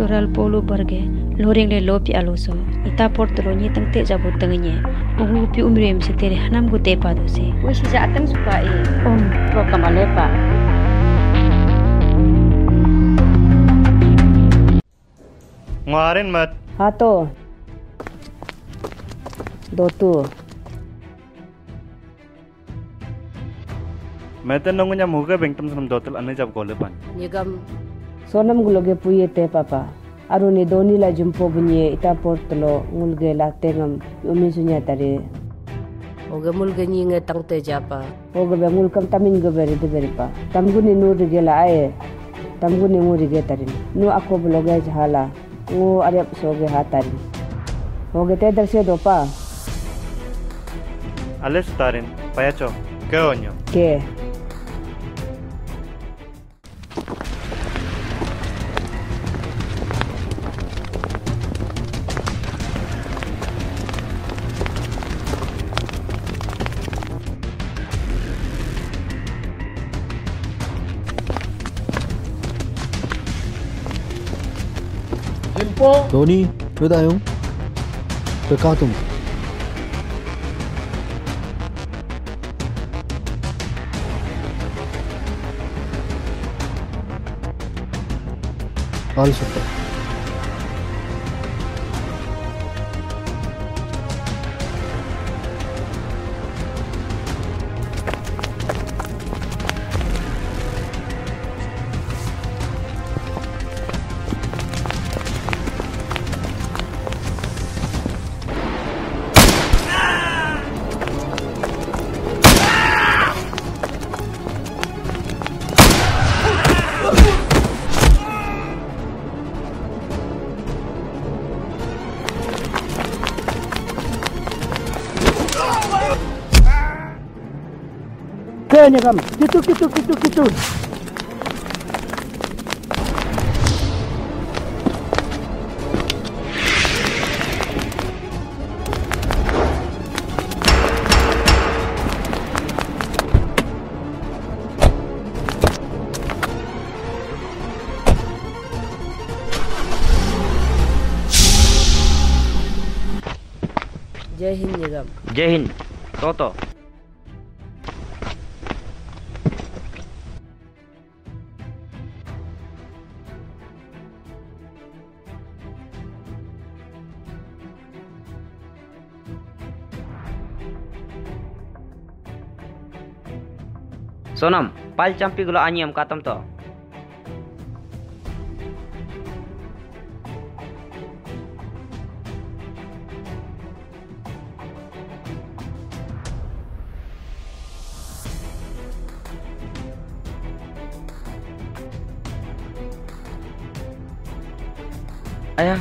soral polo barge loring le lopi aloso ita portolo ni tangte jabo tengnya ungu pi umrem setere hanam gute padu se wisi jatang suka pro kamalepa ngarin mat hato dotu Meten nunggunya muka bengtem senam dotel ane jab golepan. Nigam sonam guloge puye te papa. Aruni doni la jumpo bunye ita portlo ngulge la tengam umisunya tari. Oge mulge nyinge tangte japa. Oge be mulkam tamin ge beri de beri pa. Tamguni nur ge la aye. Tamguni muri ge tari. Nu ako bloge jhala. Ngu arep soge hatari. Oge te darse do pa. Ales tarin. Payacho. Ke onyo. Ke. 너니 왜다용? 왜 까tum? 알았다. Kayaknya kamu, gitu. Jai Hind Nigam. Jai Hind. Toto. Sonam, pal campi gulo anyam katam to. Ayah.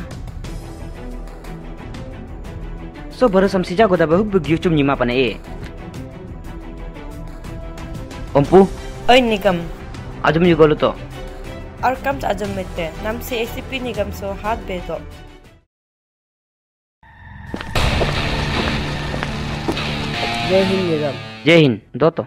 So baru samsi jago dah bahug begiu cum nyima pane Ompu? Oi Nigam. Ajam juga lu to. और कम आजम में थे नाम से एसीपी निगम सो हाथ बेदो जय हिंद निगम जय हिंद दो तो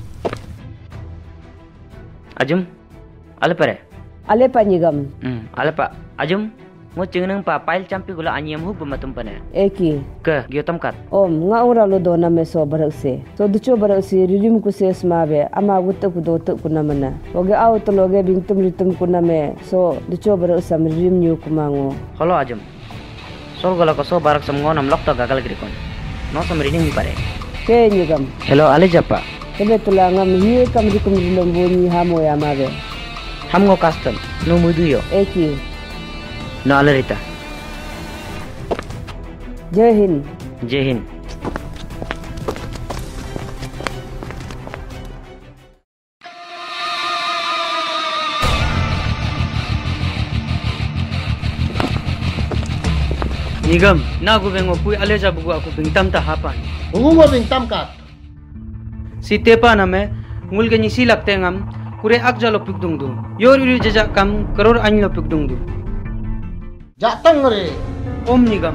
आजम ale pa Nigam ale pa Azam mo chengnang pa pail champi gula anyam hu bamatum pane eki ke gyotam kat om nga ura lo do na me so barakse so ducho barakse ririm ku se smabe ama gutta ku do to ku na mana oge aw to loge bingtum ritum ku na me so ducho barakse ririm nyu ku mango halo ajam sol gala ko so barak sam ngonam lokta gagal grikon no sam rining pare ke nigam hello ale japa tebe tulangam hiye kam rikum rilombo ni hamo ya mabe hamgo custom no mudu yo eki no alerita Jai Hind Jai Hind Nigam nagu bengo pui aleja bugu aku bingtam ta hapan ungu mo bingtam kat si tepa name ngul ge ni silak tengam kure akjalo pigdung du yor uri jaja kam karor anilo pigdung du jatang re om nigam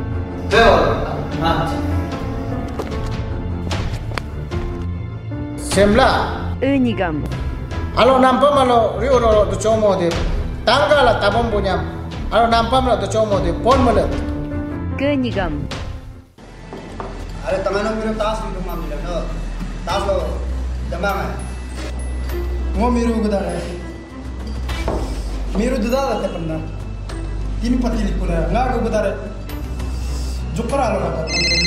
semla nigam alo nampa malo ri oro du chomo de tangala tabom punya Aro nampam la to chomo de pon malet. Ke nyigam. Ada tangan miru tas miru mamila no. Tas lo Bamang. Ngo miru gudara. Miru dudala te panna. Tini pati likuna ngago gudara. Jukara lo kata.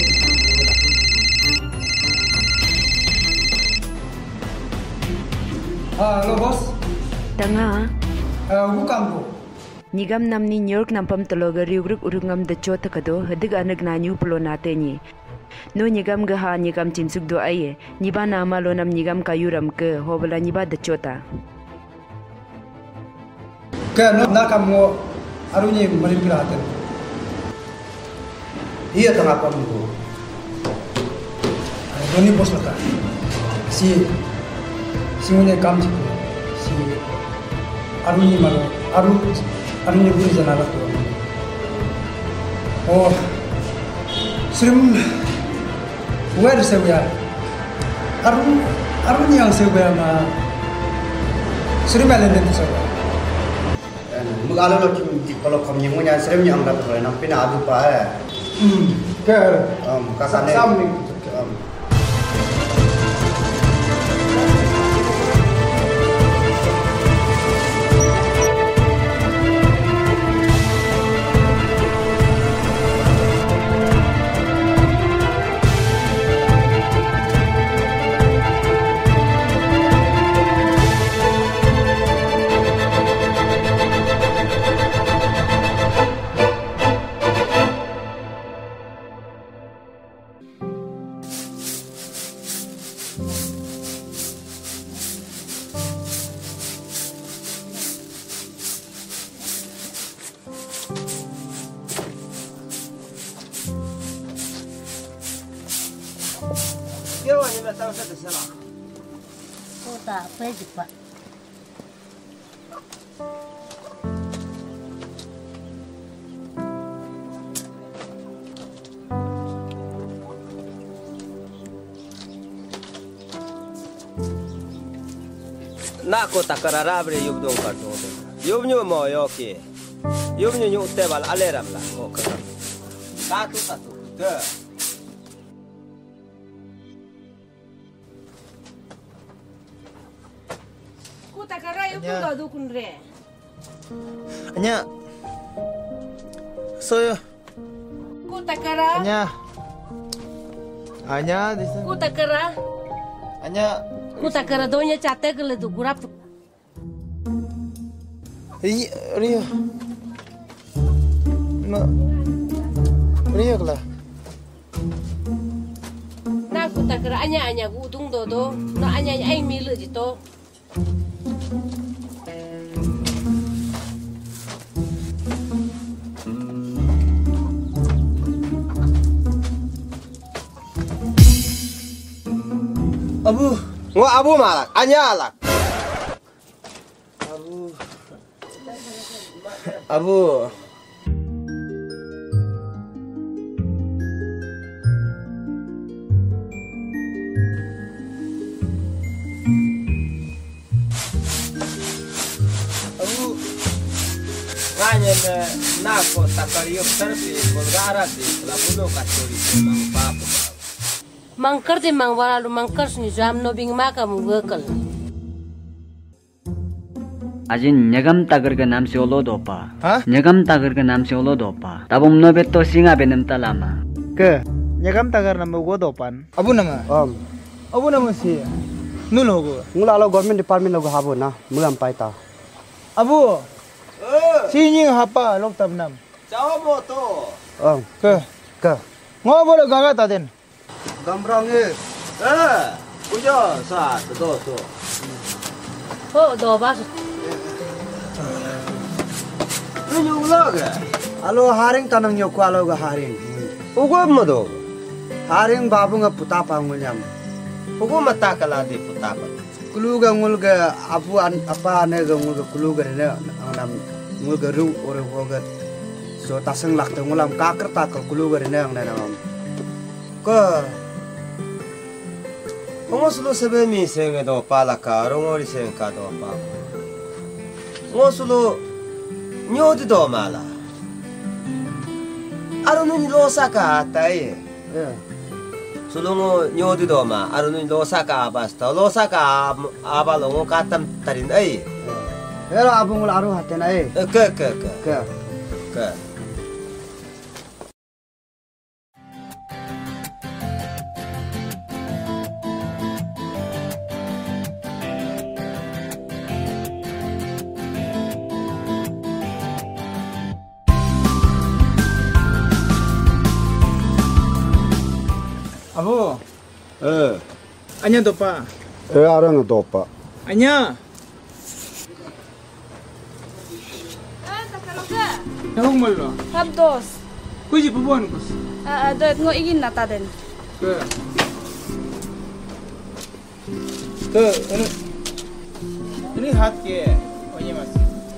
Halo bos. Tanga. Bukan bu. Nyigam namni New York nampam tologa riugruk urungam de chota kado hadig anag nanyu pulo nate ni. No nyigam gaha nyigam cinsuk do aye. Niba nama lo nam nyigam kayuram ke hobala niba de chota. Ke na kamu arunyi merimpiraten. Iya tengah apa minggu? Doni bos lah kan. Si punya kamsi si arunyi malo arunyi buri janala tu. Oh, serum where sebuah arunyi yang sebuah ma serum yang lain tu sebuah. Kalau kalau kami punya serum yang dapat boleh nampi na adu pa. Ke kasane. Kota Playback Pak. Nak kota kerara beri yub dong kartu. Yub nyu mau yoki. Yub nyu tebal aleram lah. Oh kerap. Satu. Dua. Anya. Soyo. Kutakara. Anya di sana. Kutakara. Anya. Kutakara donya cate kele tu kurap. Rio. No. Rio kala. Na kutakara anya gutung dodo. Na anya ai milu jito. Abu, ngok abu malak, anya alak. Abu. Nganya nako takariyo terpi kolgara di labudo katori mang papo. Mangkar di mangwara lu mangkar sini jam no bing maka mugakal. Ajin nyagam tagar ka naam se olo dopa. Nyagam tagar ka naam se olo dopa. Tabom no beto singa benem talama. Ke nyagam tagar nama gua dopan. Abu nama. Abu nama si. Nuno gua. Ngula lo government department lo habo na. Mugam paita. Abu. Sini apa lok tab nam. Jawab moto. Ke. Ngau boleh gagat aden. Gambrangnya. Ujo sa to. Oh, do bas. Nyung loga. Alo haring tanang nyoku alo ga haring. Ugo modo. Haring babu nga puta pangunyam. Ugo mata kala di puta pa. Kuluga ngulga abu apa ane ga ngulga kuluga ne nam ngulga ru ore hoga. So tasang lakta ngulam kakar takal kuluga ne ang nam. Ko Ngosulu sebe mi senge do pala ka rongori senge ka do pa. Ngosulu nyodi do mala. Arunun losa ka tay. Sulungo nyodu doma arunun losa ka basta losa ka abalongo katam tarin ay. Era abung aru haten ay. Ke. Abu. Anya dopa. Arang dopa. Anya. Nagung malo. Habdos. Kuji pubuan kus. Doit ngo igin na taden. Ke ini hat ke. Oye mas.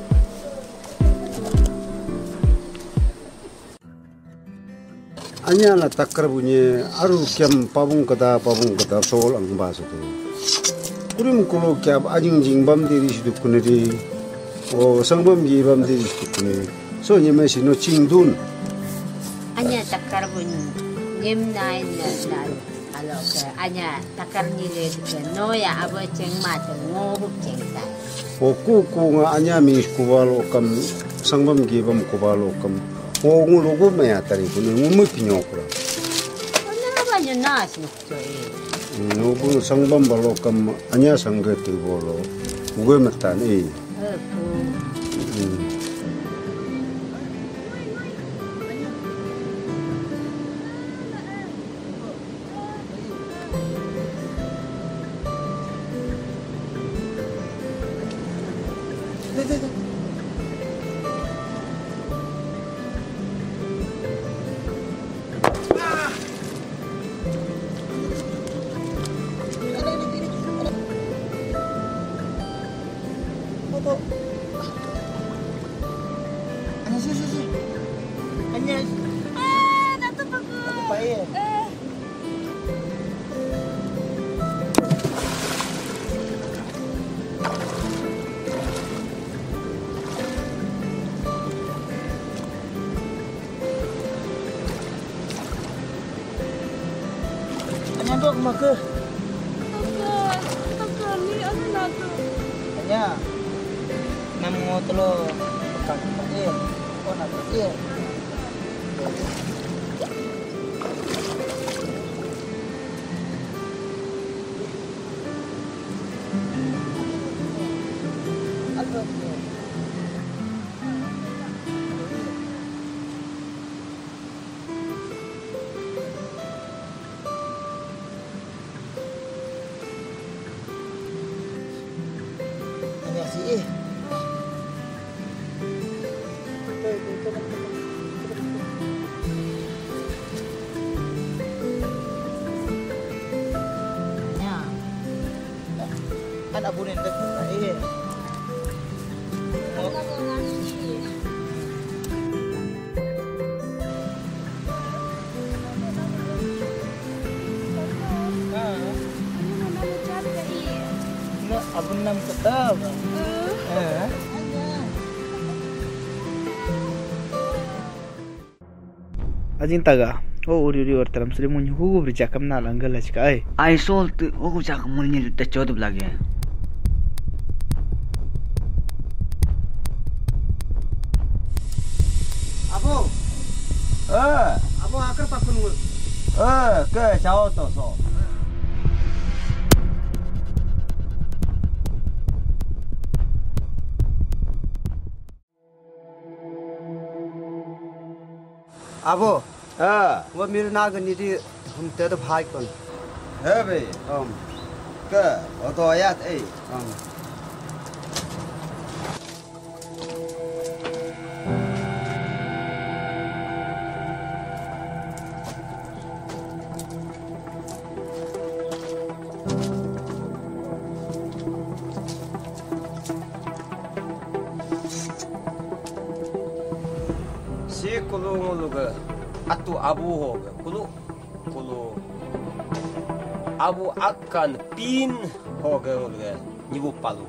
Anya la takar bunyi aru kiam pabung kata soal ang bahasa tu. Kurim kulo kiam ajing jingbam diri hidup kuneri, o sangbam jibam diri hidup kuneri. So nyemai sino cingdun. Anya takar bunyi nyem nai alo ke anya takar ni le ke noya abo ceng mat ngohup ceng ta. O ku nga anya mis kubalo kam sangbam jibam kubalo kam. O ngulugu maya tari kuni ngumu pinyokra. Anya banyak nas nukto Nubu sangbam balo kam anya sanggati bolo. Gue metan Nyandok maka. Takar ni anu natu. Anya. Namo telo pekan panye. Oh nak panye. Kan abu nendek iya. Abu nam ketab. Ajin taga. Oh uri or taram sri mun hugu berjakam na langgal aja ay. Ai sol tu hugu jakam mun ni te chodop lagi. Abu. Abu akar pakun ngul. Ke jauh tu so. Abu. Wa mir naga ni di hum te da phai kon. Be. Ke oto ayat Si kulunguluga atu abu hoga kulu abu akan pin hoga nguluga nibu palu.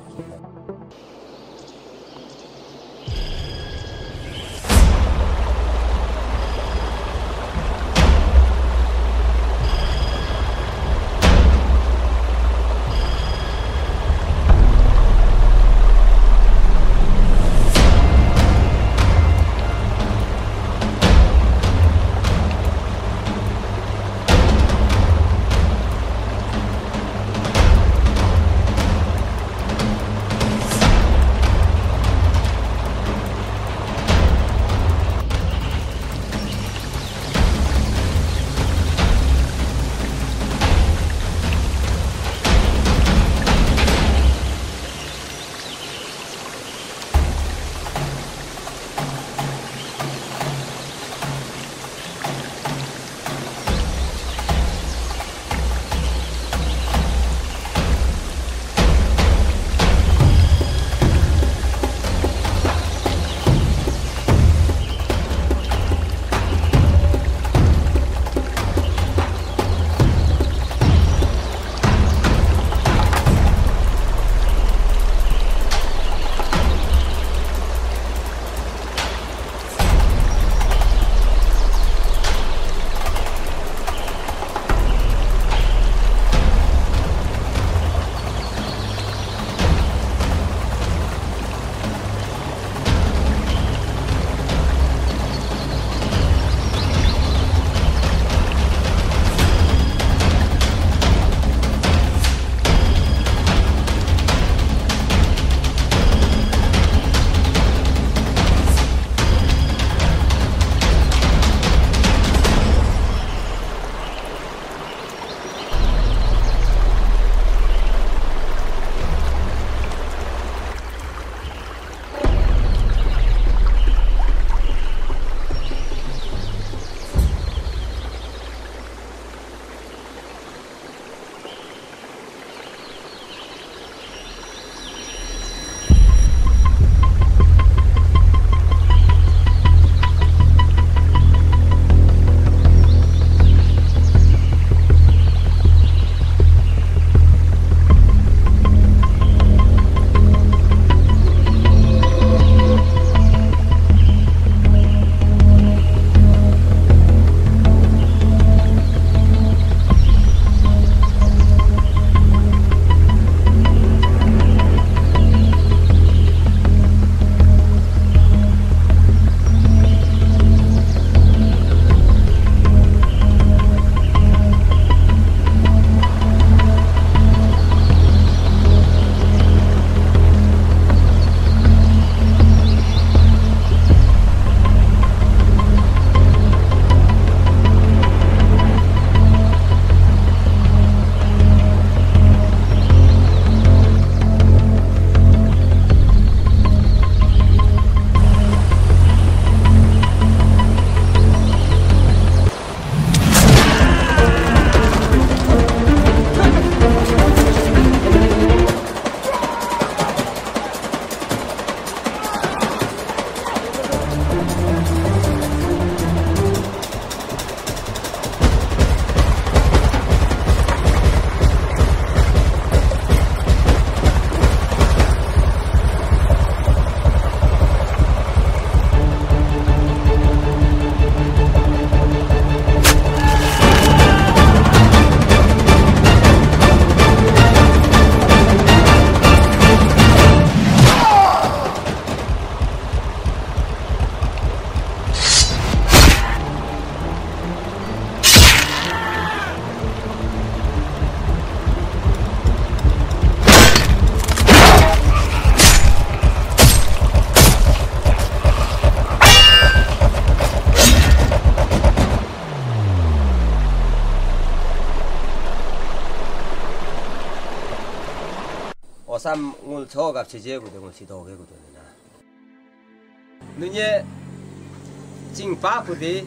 osam ngul chogap cheje gu de ngul si doge gu de na nunye ching pa ku di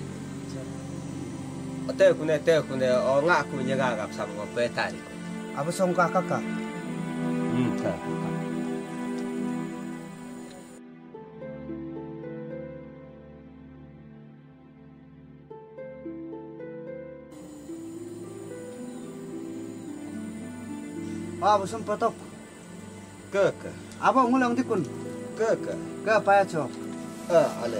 te ku ne o nga ku nya ga gap sam ngo pe tari Abu song kakak. ta Abu song patok. ke Apa ngulang dikun? ke Apa ya cok? ale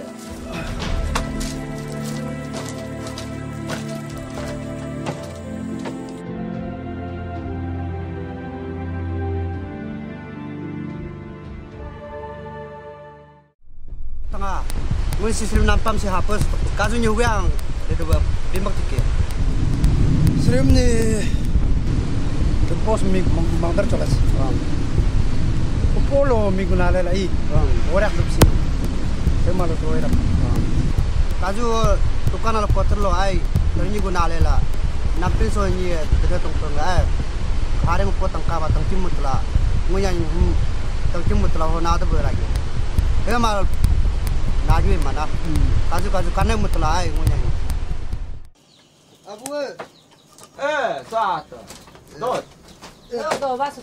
Tengah. Mun sistem nampam si hapus. Kasu nyugang. Itu bimak dikit. Srim ni bos mi mangdar chokas. Upolo mi gunale lai. Orak dupsi. Semalo to era. Kasu tukang ala kotor lo ai. Terni gunale la. Nampin so ni dekat tong ai. Hari mu potang kaba tang timut la. Ngunya tang timut la hona ta beragi. Mal Naju mana? Kasu kanan mutlai ngunya. Abu satu dot Do vas.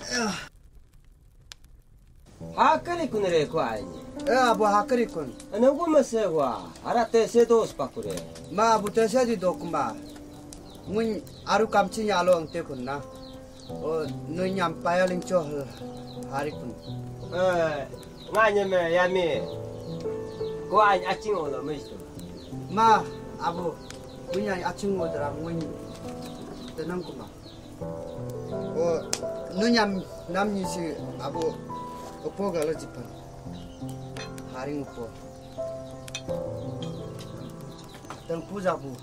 hakali kunere ko ai Abu hakari kun. ana go mase wa ara te se dos pakure Ma abu tesa di dokuma. Mun aru kamci nyalo angte kunna. O nu nyampaya linco hari kun. nganya me yami ko ai acing ola mesto Ma abu punya acung odra mun tenang kuma. O nu namni si abu opo galo jipan. Hari opo. Dan puja bu.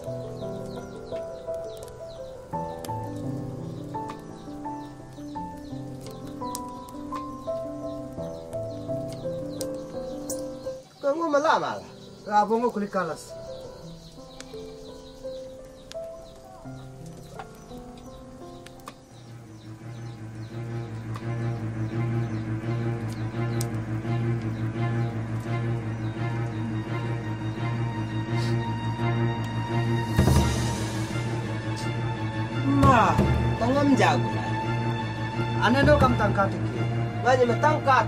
kamu malama Abu ngo kulik kalas. ma tangam jago Ane do kam tangkat iki. nganya me tangkat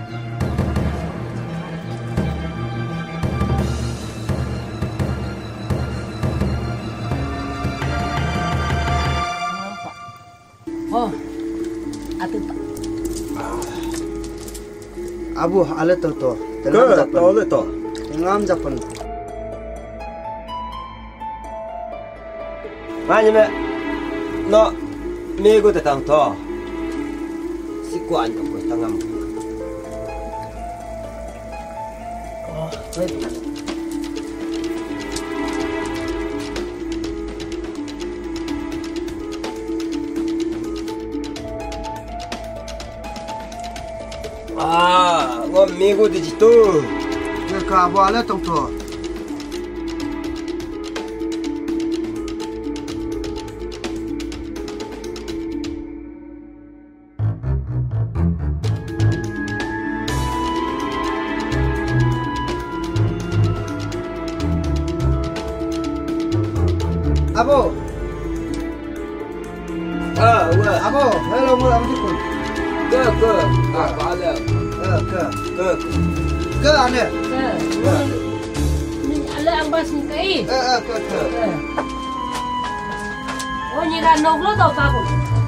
Oh. Atu tak. Abu ale to. Tengam japan. nganya me no mego te tang to si kuan ko tangam Baik. ngom mego di situ Ka abu ale to. Abu. Abu, hello mula mujikun. ke bale Ke ane. Ni ala ang bas ni kai. Ke. Oh ni kan nok lo tau pa ko.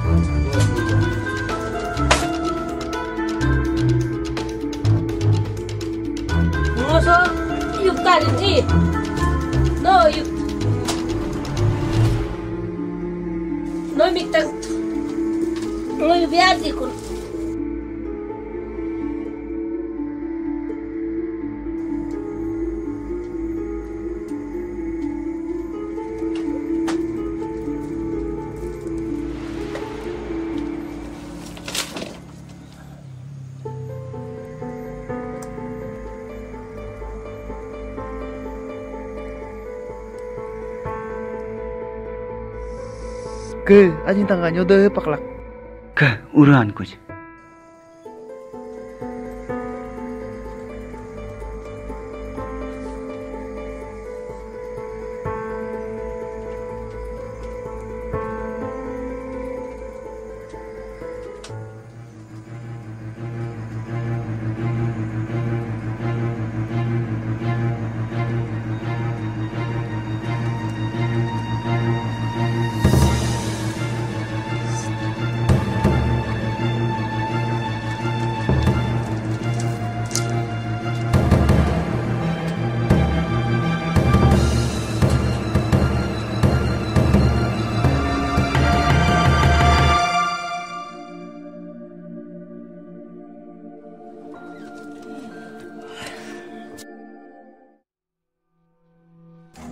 Ngoso yuk ta ni. No yuk. No mi tang. No biar di kun. Ke anjing tangga nyodo paklak. Ke uruan kuj.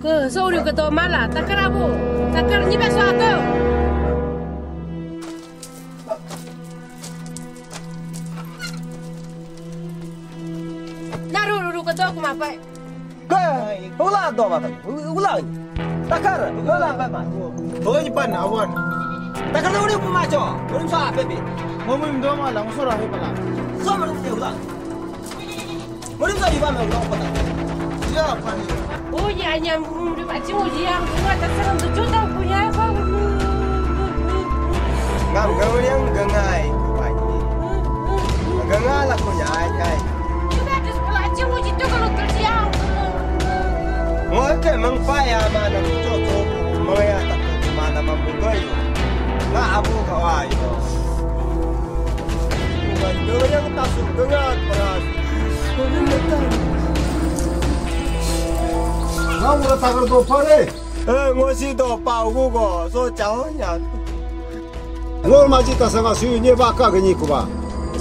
Ke sorry ke to mala takar abu. Takar ni beso ato. Naru ke to kuma pai. Ke ulah do mata. Ulah. Takar ulah pai mas. Boleh ni pan awan. Takar do ni kuma cho. Urim sa bebe. Ngomong do mala ngusora he pala. Sama ni ulah. Urim sa iba me ulah pata. Ya pan. Oh ya nyam di macam ujian bunga tak serang tu jodang punya apa? Ngam kau yang gengai panye. Gengai lah punya ai. Kita ada sekolah macam uji tu kalau tersiang. Oke mengpaya mana coco mengaya tak mana membukayo. Nggak abu kawayo. Bukan kau yang tasuk gengat peras. Kau betul. Ngau la tagar do pare. Ngosi do pau go so chao nya. Ngol maji ta sanga siu nye ba ka gni ku ba.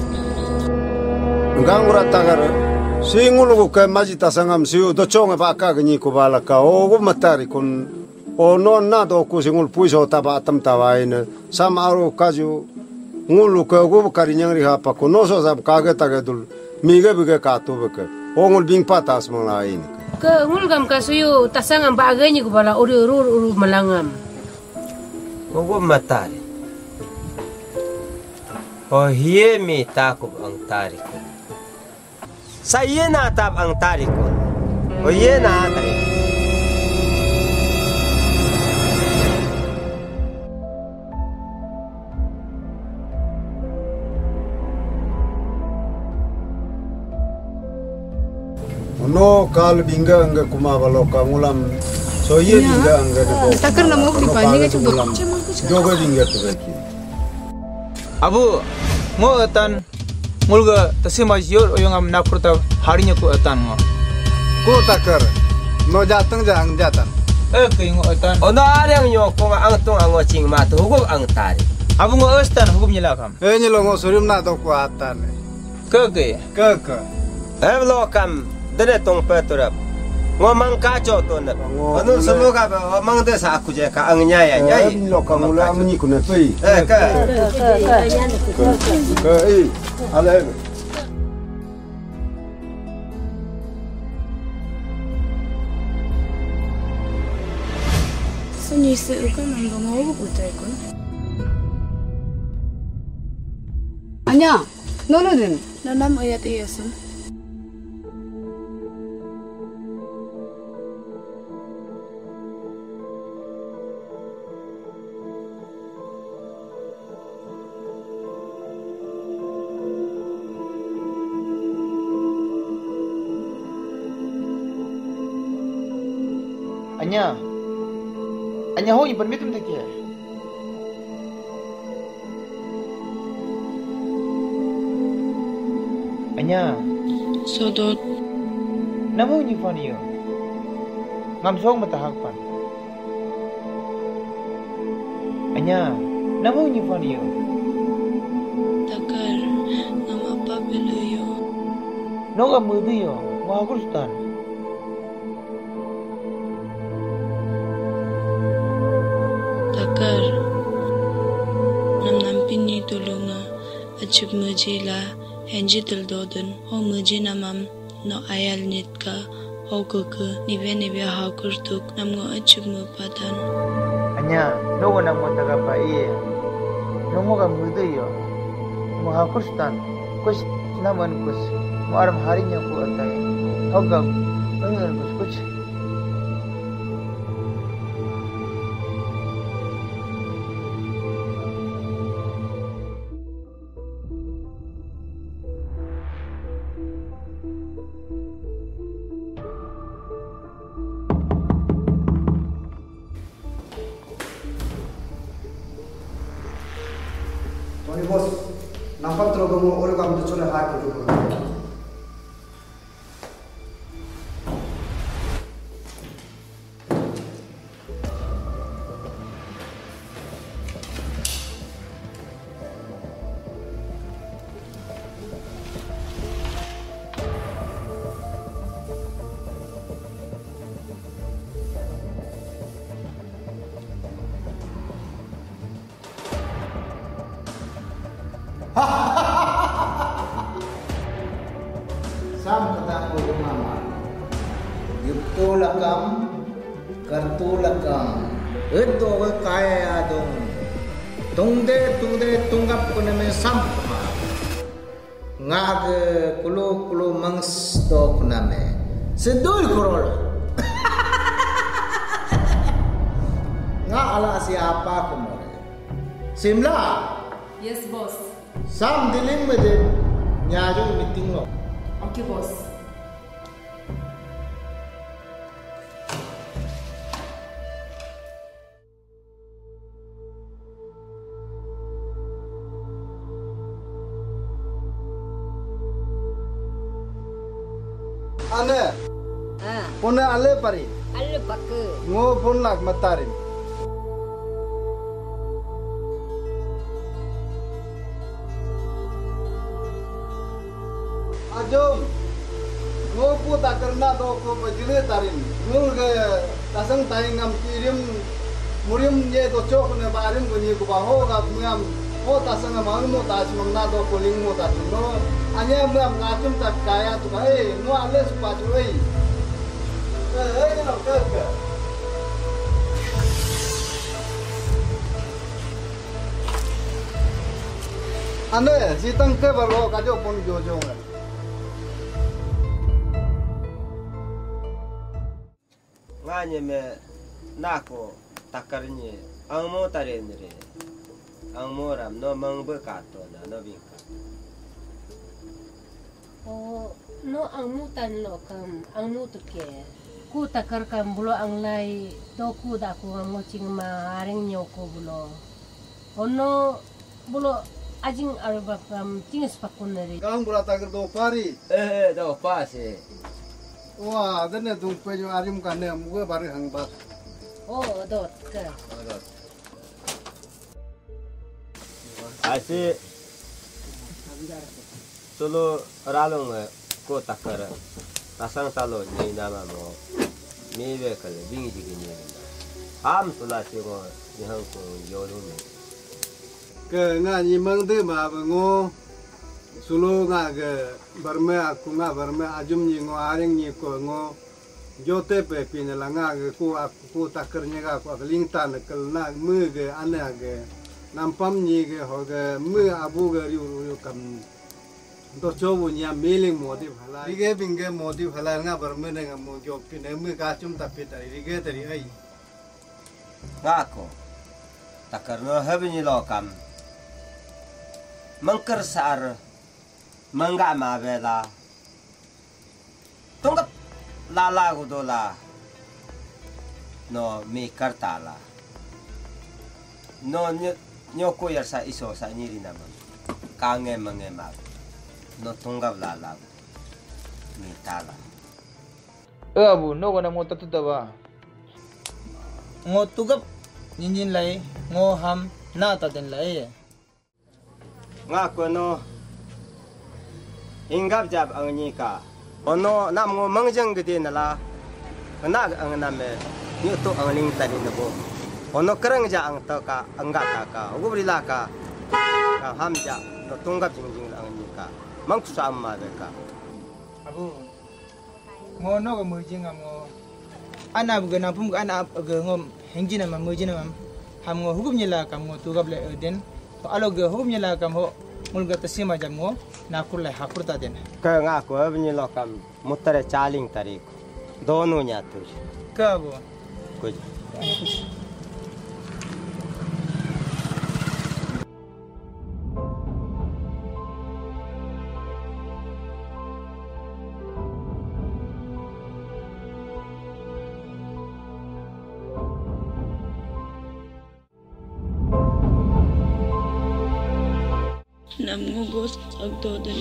Ngang ura tagar singul go ka maji ta sanga siu do chong ba ka gni ku ba la ka o go matari kun o non na do ku singul puiso ta ba tam ta wa ina sam aro kaju ngulu ka go karinyang ri ha pa ko no so sab ka ga ta ga dul mi ga bi ga ka to ba ka o ngul bing patas mang la ini. Ke ngulgam kasuyu tasangam bagay ko bala uru malangam. Ogo matari. O hiye mi takub ang tariko. Sa iye na tab ang tariko. O iye na tariko. No kal bingga angga kuma baloka ngulam so ye bingga angga de takar na mo di panye ke chuba joga bingga tu beki abu ngo atan mulga tasima yor oyong am nakurta harinya ku atan ngo Ko takar. No jatang jang jatan. Ke ngo atan ono arang yo ko ang tung ang ching ma tu hukum ang tari abu ngo astan hukum nyilakam Nyelo ngo surim na do ko atan. ke Evlo kam dene tong peturap. Ngomang kaco to na. Anu semoga mang desa aku je ka ang nyaya nyai. Lo kam ula amni ku ne pei Ke ale sunyi se kan nang mau putai kon Anya, nolodin. nanam ayat iyasun Anya ho iban mitum deke Anya sodot namu ni faniyo ngam song matahakpan Anya namu ni faniyo takar ngam apa beloyo no ga mudiyo ngagustan takar nam nampini tulunga achuk mujila henji dodon ho muji namam no ayal nitka ho kuku nive hakurtuk namgo achuk mupatan Anya no ga nang mataga pa iye no mo ga mudiyo ngagustan kus naman kus mo aram harinya ku atay hogam ayun kus Tony bos, nampak terlalu kamu orang kamu tu cuma hak itu. Sam kata ko mama. Yukto lakam, kartu lakam. Ito ko kaya adong. Tungde tunggap ko namin sampa. Ngag kulo mangs to ko namin. Sedul kurol. Nga ala siapa ko mo. Simla. Yes, boss. Sam diling mo din. Nyaju meeting mo. Okay, boss. Ane. Puna ale pari. Ale pakke. Ngo pun lak matarin. Ajom. Ngo pu tak karna do ko bajile tarin. Ngul ge tasang taing ngam kirim murim ye do chok ne barin ko ni ko baho ga ngam o tasang ngam mo ta chmang na do ko ling mo ta no anya ngam ngachum tak kaya tu kai no ale supa tu ei no ka ane sitang ke baro ka jo pon jo jo nganye me nako takarnya ang mo tarin re ang mo ram no mang bekato na no bingka no ang mutan lo kam ang mutu ke ku takar kam bulo ang lai do ku da ku ang ngocing ma areng nyoko bulo ono bulo ajing arba kam tingis pakunere kang bulo takar do pari do pase wah dene dung pejo arim kane muge bari hang ba dot ke Asi solo ralong ko takar tasang talo ni nama mo ni be kale bingi digi ni am sula si ko ni hang ko yoru ni ke nga ni mang de ma ngo sulu nga ge barme aku nga barme ajum ni ngo areng ni ko ngo jote pe pin la nga ge ku takar ni ga ko ling tan kal na mu ge ana ge nampam ni ge ho ge mu abu ge yu kam do chobu nya mailing modi bhala rige binge modi bhala nga barme ne nga mo job pin mu ka chum tapi tari rige tari ai ngako takar no habini lokam mangker sar mangga ma bela tunggap lala gudola no mi kartala no nyoko yar sa iso sa nyiri naman kange mangema no tunggap lala mi tala abu no gona mo tatu dawa ngo tugap ninjin lai ngo ham na ta den lai ngako no ingap jab ang nika ono nam ngo mangjang gede nala na ang name ni to ang ling tani nabo ono kerang ja ang to ka angga ka ubrila ka ham ja no tunggap jingjing ang nika mangsu amma de ka abu ngo no ga mujing am ngo ana bu gana pum ana ga ngom hengjina ma mujina mam ham ngo hukum nyela kam ngo tugap le den to alo ga hukum nyela kam ho mulga tasima jam ngo nakur le hakurta den ka nga ko abni lokam mutare chaling tarik dono nya tu ka bu kuj Namngugos agdodan.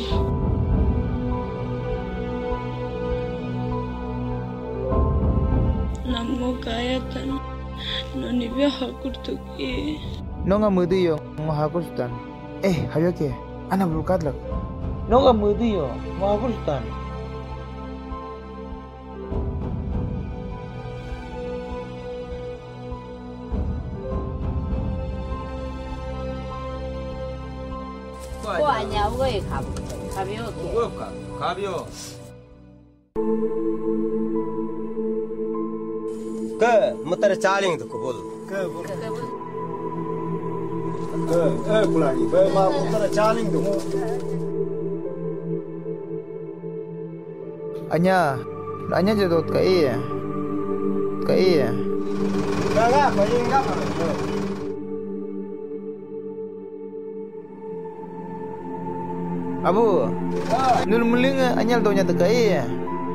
Namngo kayatan noni be hakurtuk e. Nonga mudu yo mahakurstan. Hayo ke ana bulkat lak. Nonga mudu yo mahakurstan. Ko anya uwe kabio ke. kabio Ke mutar caling tu kubul. Ke kulani. Ma mutar caling tu. Anya jadot ka iya. Enggak, paling enggak. Abu, nur muling anyal donya tu ka iya.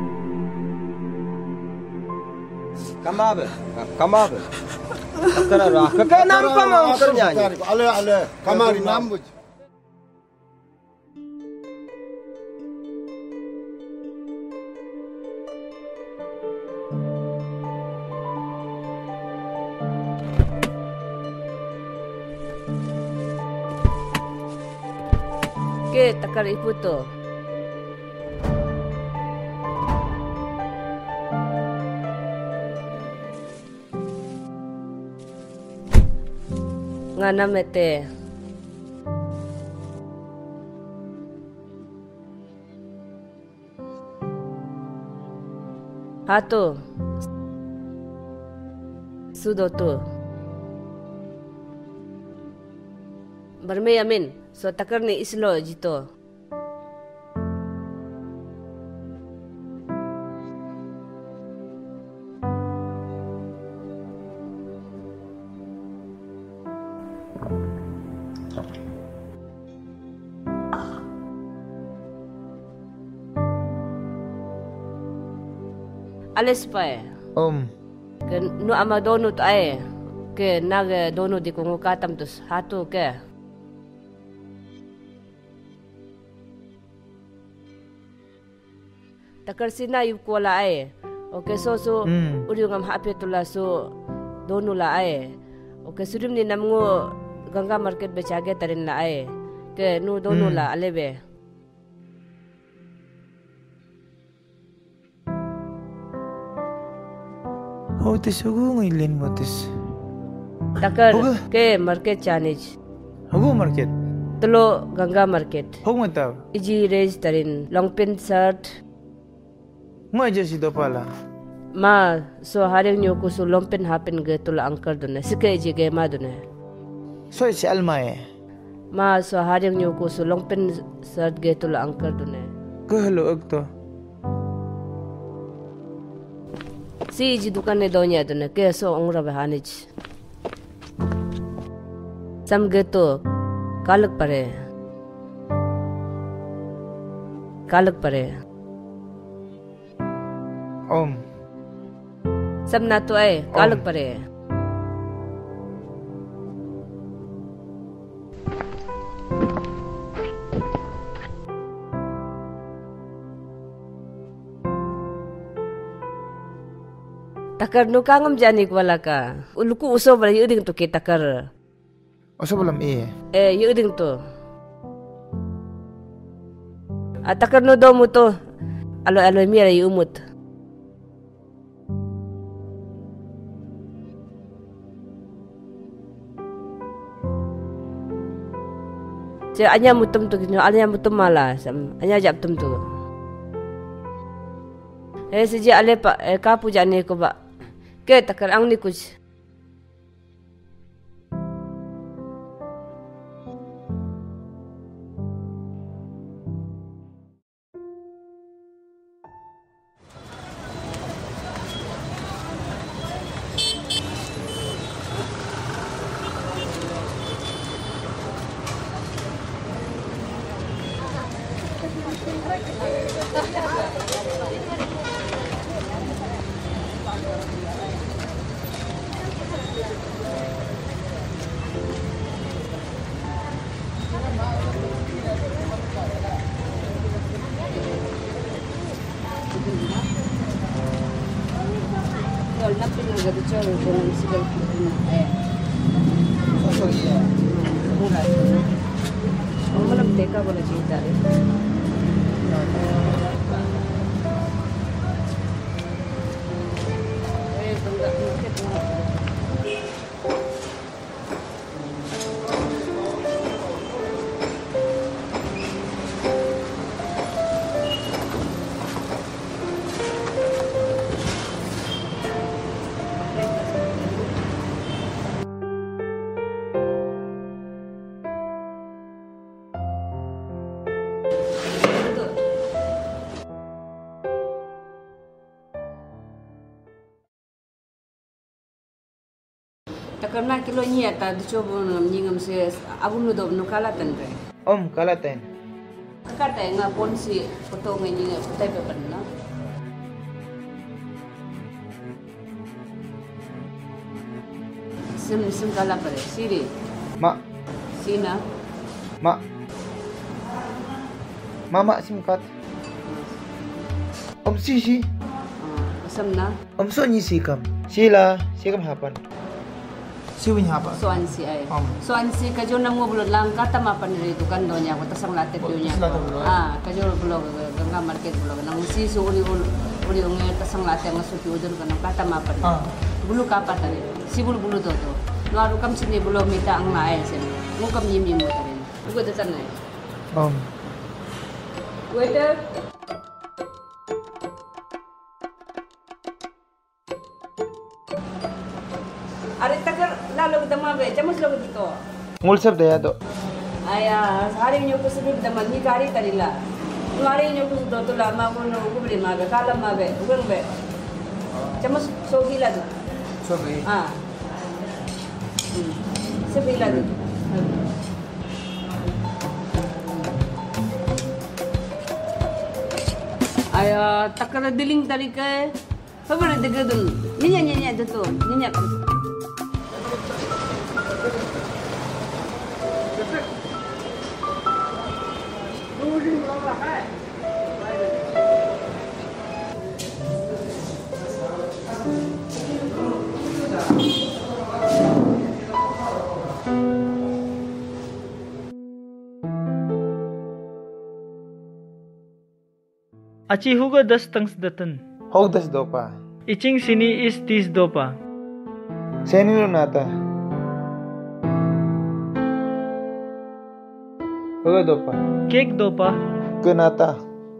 Kamab. Karena kakak nampak mau kerja ni. Ale, kamari nambuj. Ke takar ibu tu. Ngana mete. Hatu. Sudo tu. Barme yamin. So takar ni islo jito. Alis pa eh. Ke nu ama dono tu ay. Ke naga dono di kongo katam tus hatu ke. Takar sina yuk kuala ay. Oke so uri ngam hape tula so dono la ay. Oke surim ni namngo ganga market becage tarin la ay. Ke nu dono la alebe. Oh, tisugu ngilin motis. Takar ke market chanage. Hagu market. Telo ganga market. Hagu mataw. Iji raise tarin long pin shirt. Ma aja si dopala. Ma so haring nyo ko so long pin happen ge tula angkar dune. Sike iji ge ma dune. So si almae. Ma so haring nyo ko so long pin shirt ge tula angkar dune. Kahalo agto. Si iji dukan ne donya dune ke so ongra behanij. Sam ge to kalak pare. Sapna tu ay kalak pare. Takar nu kangam jani wala ka. Uluku uso bala yuding tu ke takar. Uso balam yuding tu. Takar nu do mu to. Alo mira yumut. Anya mutum tu kino, anya mutum malas, anya jap tum tu. Sejak ale pak kapu jani ko ba. Ke takar ang ni kuch. Takarna kilo ni ata dicoba nyingam se abun do no kalatan re. Kalatan. Kata nga ponsi potong ni petai pe panna. Sim kala pare siri. Ma. Sina. Ma. Mama sim kat. Sisi. Samna. So ni sikam. Sila hapan. Siwin hapa. Soan si ay. Soan si kajo nang mo bulod lang kata mapan ri dukan do nya ko tasang latte pyo nya. Kajo bulog ganga market bulog nang si uli ong tasang latte nga suti udon kan kata mapan. Bulu kapat tadi. Si bulu to. No aru kam sini bulo mita ang naay sen. Mo kam yimi mo tadi. Ugo datan nay. Waiter. Ari takar lalu dama be, jamus lagu dito. Ngulsap daya to. Aya, hari nyo ko sabi dama ni kari tarila. Ngari nyo ko do lama ko no ko beli mabe, kala mabe, ugang be. Jamus sogi lagu. Sogi. Sogi lagu. Aya, takar diling tari kay. Pabar degadun. Ninya dito. Ninya. Aci huga 10 tangs datan. Hog 10 dopa. Iching sini is 30 dopa. Seni lo nata. Huga dopa. Cake dopa. Kenata.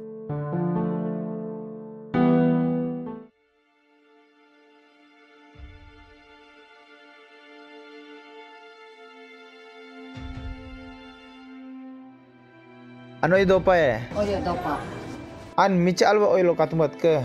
Ano dopa ya? Oh ya dopa. An micha alwa oilo katumat ke.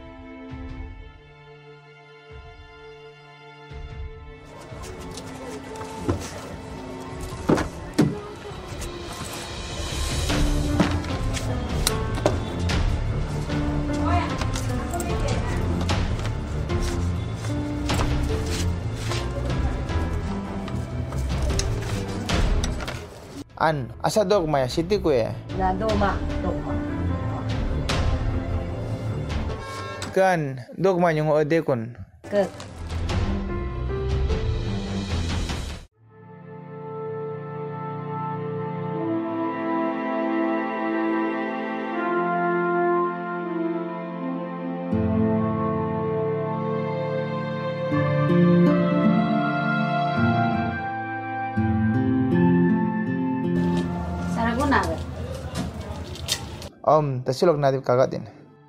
An asa dog maya city ko ya. Na doma. Kan dogma yung ode kon. Ke. Saraguna ba? Tasilog natin kagatin.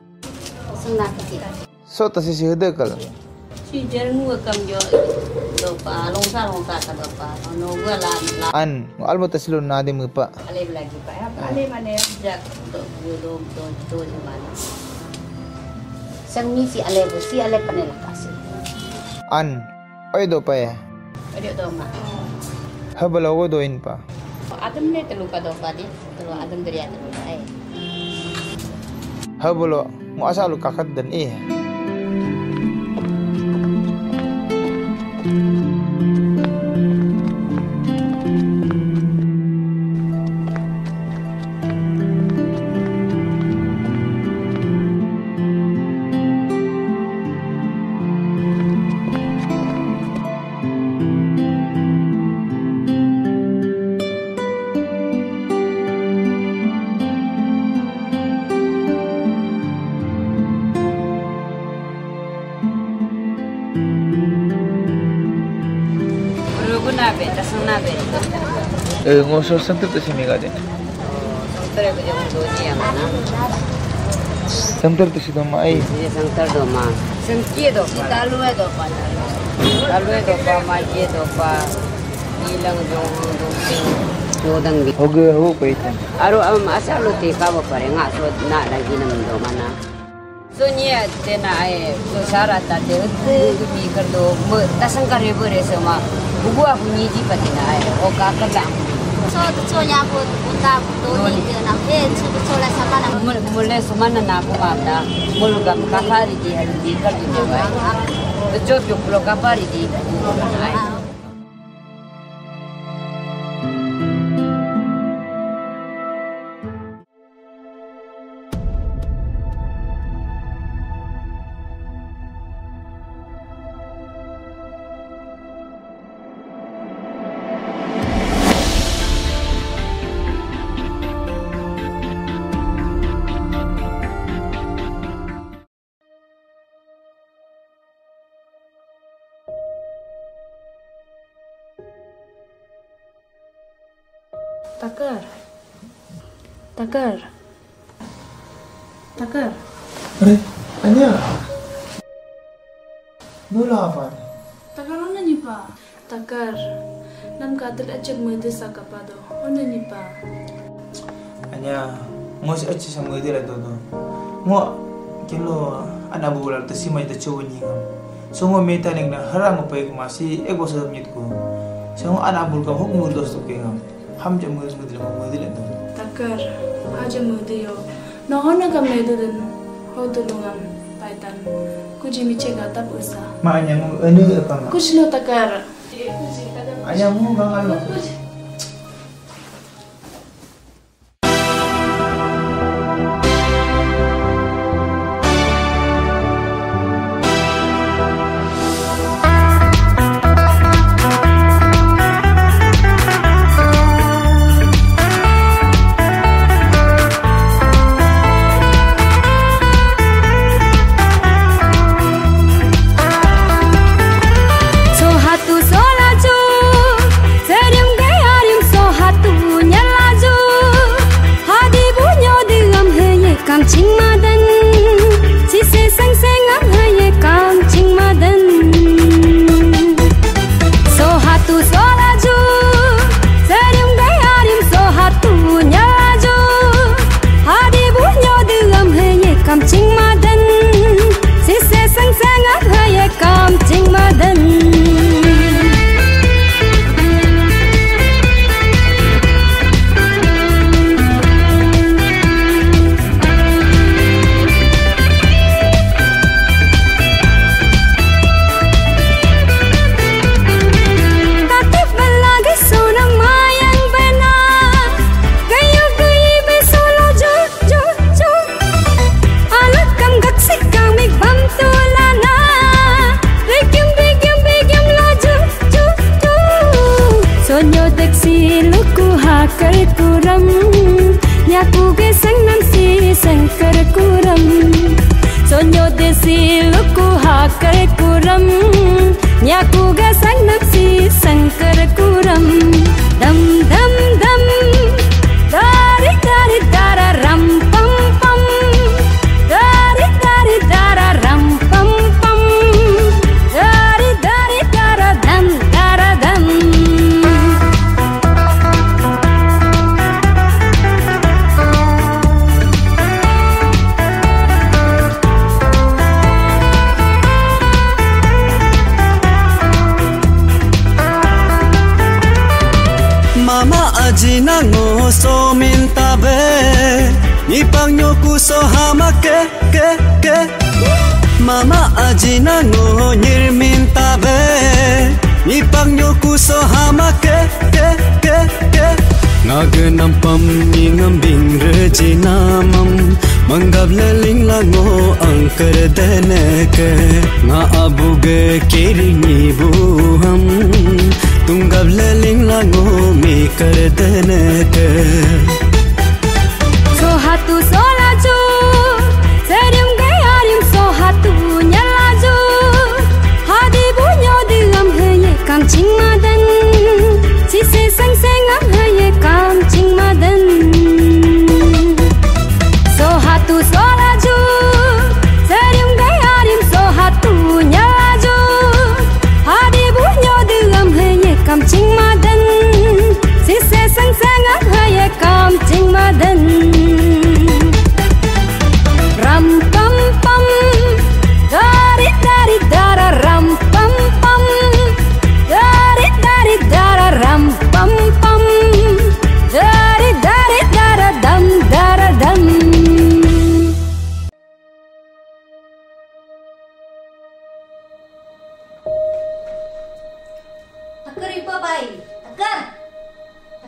So tasi si hede kal. Si jernu kam jo dopa longsa ka dopa no gua la. An almo tasilo na de pa. Ale lagi pa. Ale mane jak do di mana. Sang ni si ale panela kasi. An oy dopa ya. Oy do ma. Habala wo doin pa. Adam ne telu ka dopa di. Telu adam dari adam ai. Habalo mo asalo kakat dan ngosor santir tu sini kan? Santir tu yang doni yang mana? Santir tu si doma ai. Santir doma. Santir dopa. Talu dopa. Maje dopa. Ilang dong di. Oge ho paitan. Aru asal lu ti ka pare nga so na lagi nam do mana. Sonia tena syarat ada demi kerdo tasang kare bere sama buah bunyi di patina oka kelang so sonya pun unta doni na sola sama na mulai semana na aku ada mulgam kafari di hari di kerja dewa bejo pulo kafari di Takar. Aduh, Anya. Nula apa? Takar mana ni pa? Takar. Nam katil acak mudi sakapado. Mana ni pa? Anya, mau si acak sama dia lah tu. Mau kilo anak bulan tu si macam tu ni kan. Semua meta ni kena harang apa yang masih ego sedap ni tu. Semua anak bulan kau hukum dos tu kan. Ham jam mudi lah tu. Takar, aja mudi yo. Nohona kami itu dan hotel lungan paitan. Kuji mice gata puasa. Maknya mu anu apa? Kuji lo takar. Ayah mu gangal lo. Mama ajina ngo nyirmin tabe Nipang nyoku so hama ke Ngagenam pam ngambing rejinamam Manggab leling lango angker deneke Nga abuge kiringi buham Tunggab leling lango mikar deneke So hatu so laju Serium gayarim so hatu nyalaju Hadi bunyo diam heye kam ching madan Sise sang sengam heye kam ching madan So hatu so laju Serium gayarim so hatu nyalaju Hadi bunyo diam heye kam ching madan Sise sang sengam heye kam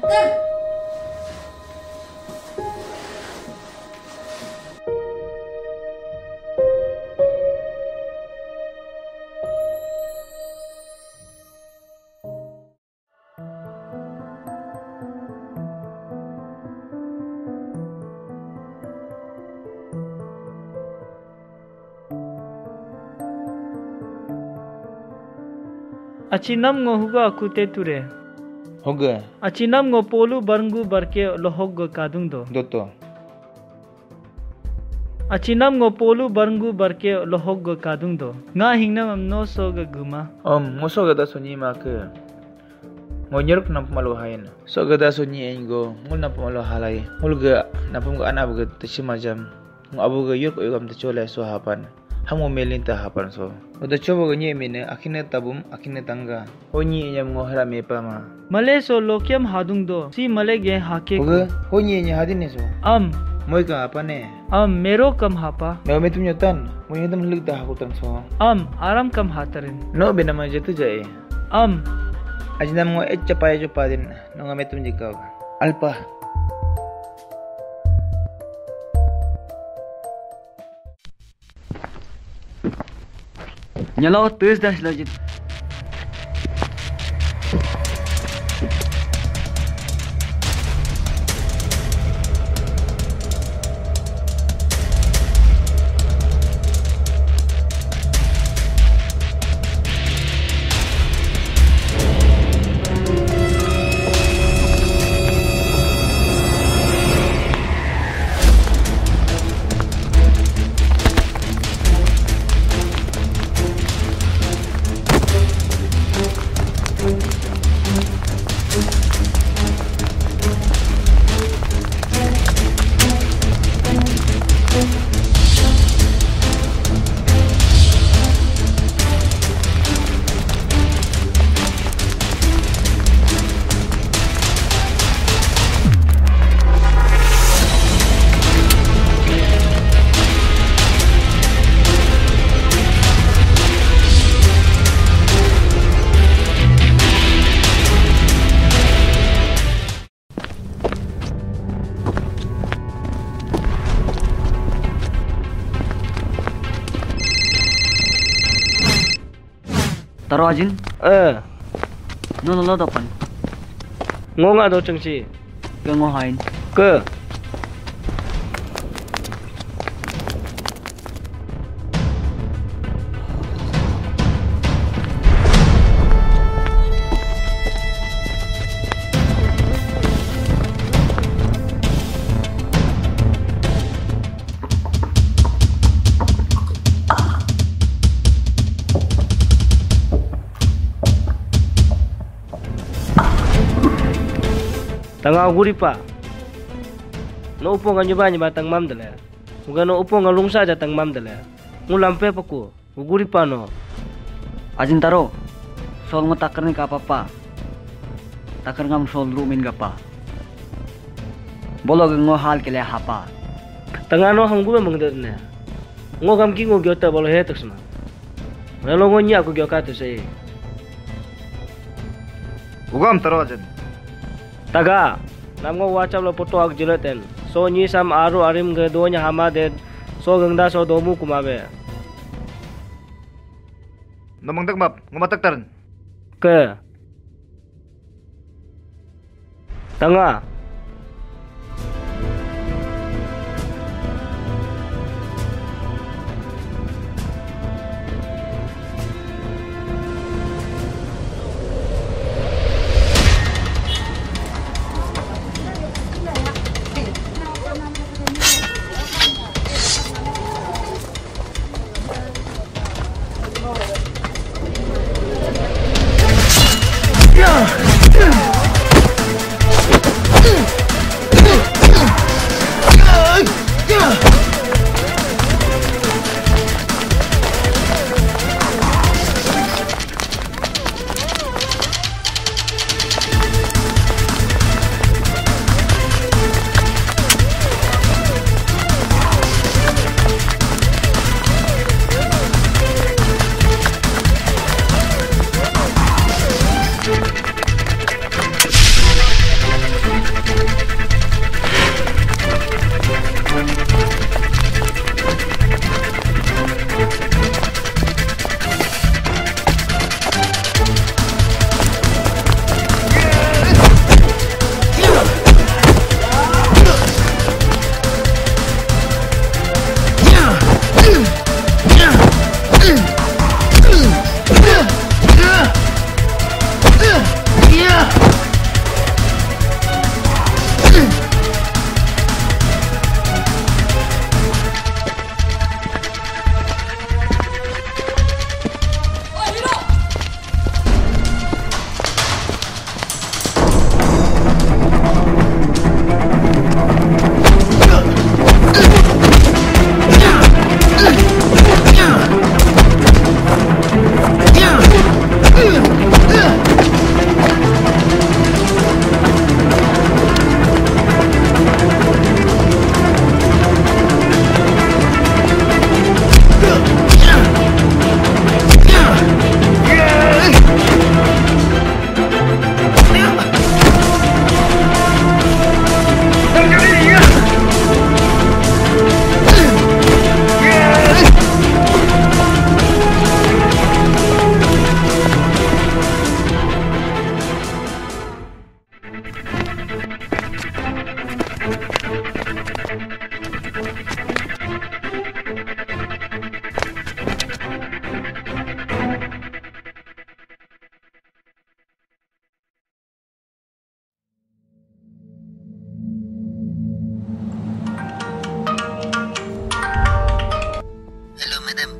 Achinam ngo huga akute ture. Hoga. Achinam ngo polu barngu barke lohog kadung do. Doto. Achinam ngo polu barngu barke lohog kadung do. Nga hingnam no so ga guma. Ngoso ga da sonyi ma ke. Ngo nyuruk nam pamalo hain. So ga da sonyi engo ngul nam pamalo halai. Ngul ga napum ga ana ga tishimajam. Ngo abu ga yuruk yugam tchole so hapan. Hamu melin ta hapan so. Udah coba ganye mine akhirnya tabum akhirnya tangga. Honyi nya ngohra me pa ma. Male so lokyam hadung do. Si male ge hake. Oga honyi nya hadine so. Moi ka apa ne? Mero kam hapa. Meo me tumyo tan. Moi hedam lig ta hakutan so. Aram kam hatarin. No be nama jatu jae. Ajnam ngo chapaya jo padin. No ngame tum jikaw. Alpa. Nyalo terus dah selajit. Taro ajin? No dapan. Ngonga do chengsi. Ke ngohain. Ke. Tanga guri pa. No upo nga nyoba tang mam dala. Muga no upo nga lungsa ja tang mam dala. Ngulampe pa ko. Guri pa no. Ajin taro. Sol mo takar ni kapapa. Takar ngam sol rumin gapa. Bolo ngo hal kele hapa. Tanga no hanggu mangder ne. Ngo gam ki ngo gyota bolo he taksma. Ngalo ngo nya ko gyoka to sei. Ugam taro ajin. Taga, namgo WhatsApp lo foto ak jileten. So nyi sam aru arim ge donya hama de so gangda so domu kumabe. Namang takmap, ngumatak taran. Ke. Tanga.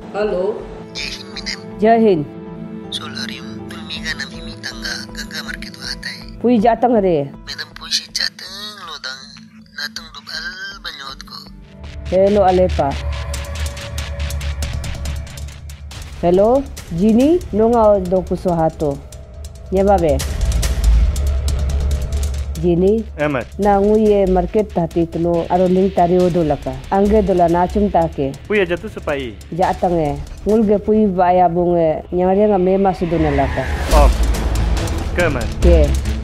Halo. Jahin. Solarium pulmiga nam himi tangga gaga market watai. Pui jatang re. Medam pui si jatang lodang natung dub al banyot ko. Hello Alepa. Hello, Jini, nonga do kusuhato. Nyababe. Jini, Emat. Na nguye market tati tulo aroling tari odolaka. Angge dola nachum take. Puya jatuh sepai. Jatange. Ngulge pui baya bunge nyari nga mema suduna laka. Oh. Keman. Ke.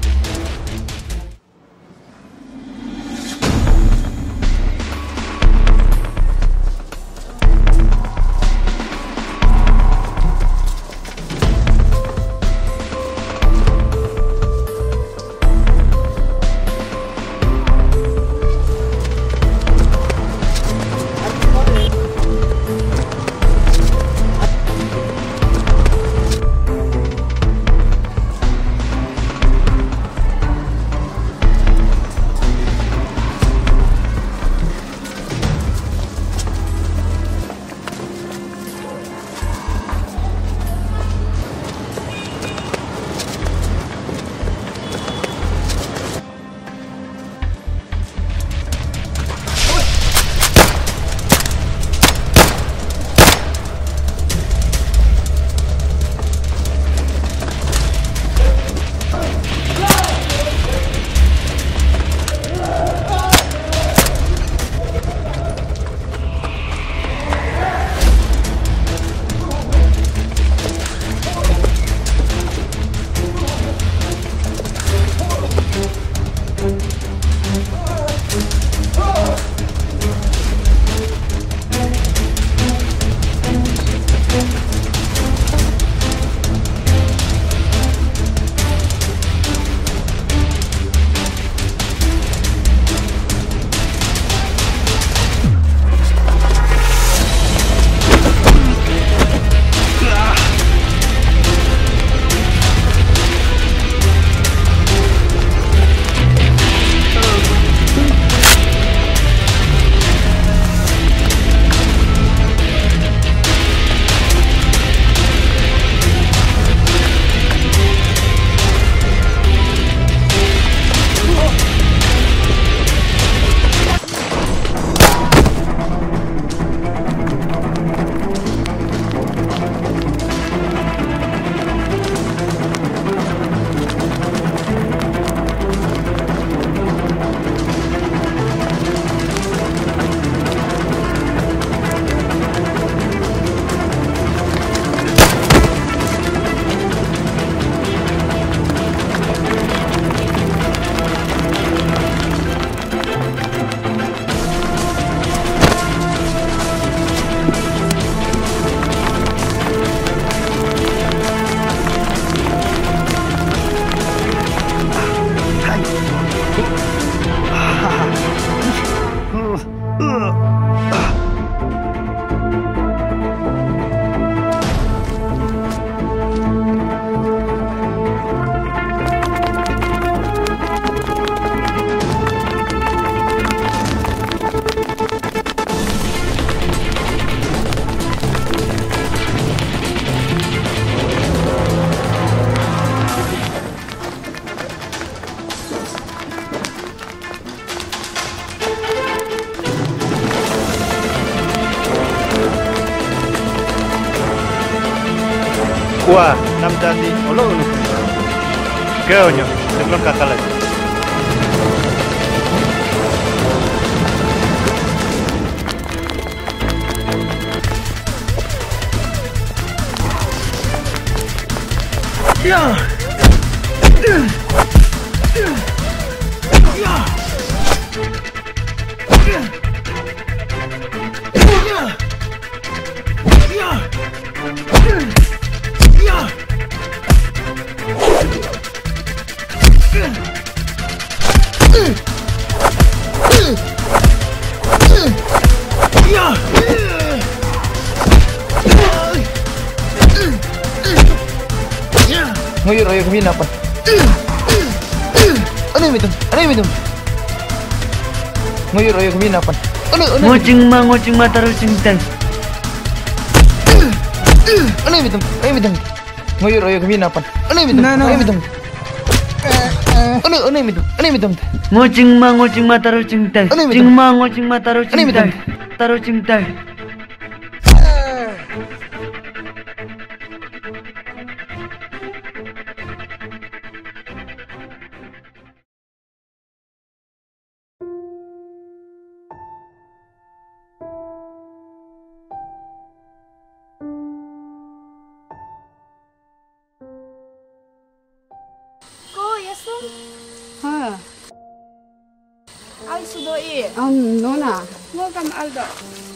Wah, nam jadi olo ulu. Keonyo, sebelum kakak lagi. Ya. Ngoyur ayo kemana apa? Ano yung itom? Ngoyur ayo kemana apa? Ngocing ma taruh cintan. Ani bitung. Ngoyor oyo kami napan. Ani bitung. Ani bitung. Ani bitung. Ngocing ma taruh cingtai. Ngocing ma taruh cingtai. Taruh cingtai. Nona. Mo kam aldo.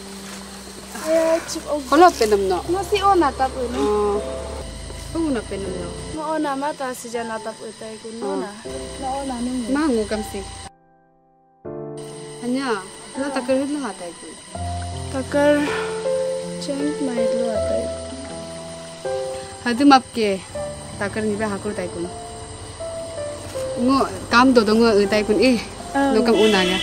Chip og. Kalau penam no. No si ona tap uno. Una penam no. Mo ona mata si jana tap utai kun nona. Na ona nung. Mangu kamsi. Hanya na takar hidlo hatai kun. Takar change mai hidlo hatai. Hadu map ke takar ni ba hakur tai kun. Ngo kam do ngo utai kun no kam una ya.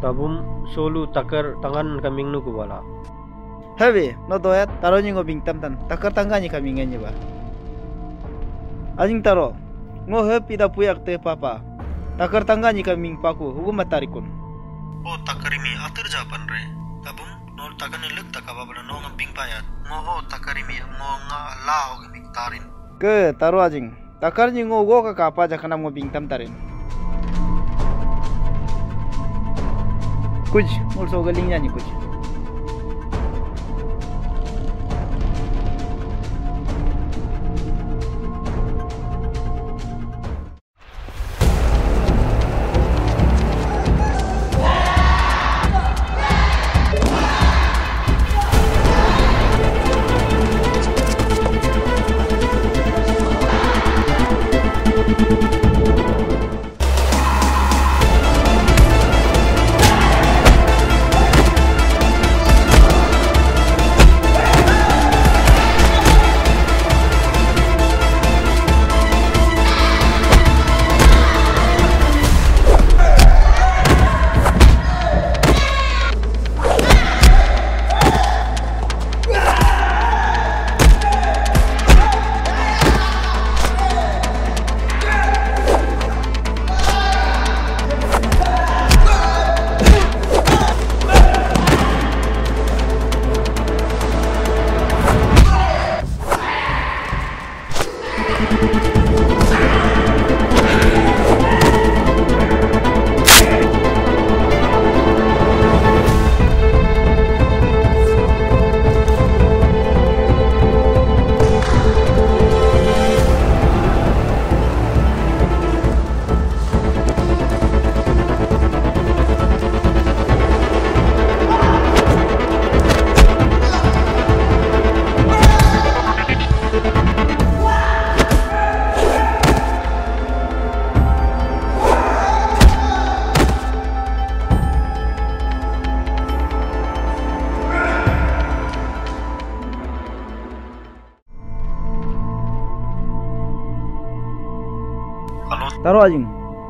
Tabum solu takar tangan kaming nu kubala. Habe, no doyat taro nyingo bingtam tan takar tangani kamingnya ba. Ajing taro, ngo happy da puyak te papa. Takar tangani kaming paku hukum matarikun. Oh takarimi atur japan re. Tabum no takane lek takababala no ngamping payat. Ngo takarimi ngo nga lao kaming tarin. Ke taro ajing. Takar nyingo go ka kapa jakana mo bingtam tarin. Kuj, also galing niya ni kuj. Taro ajing.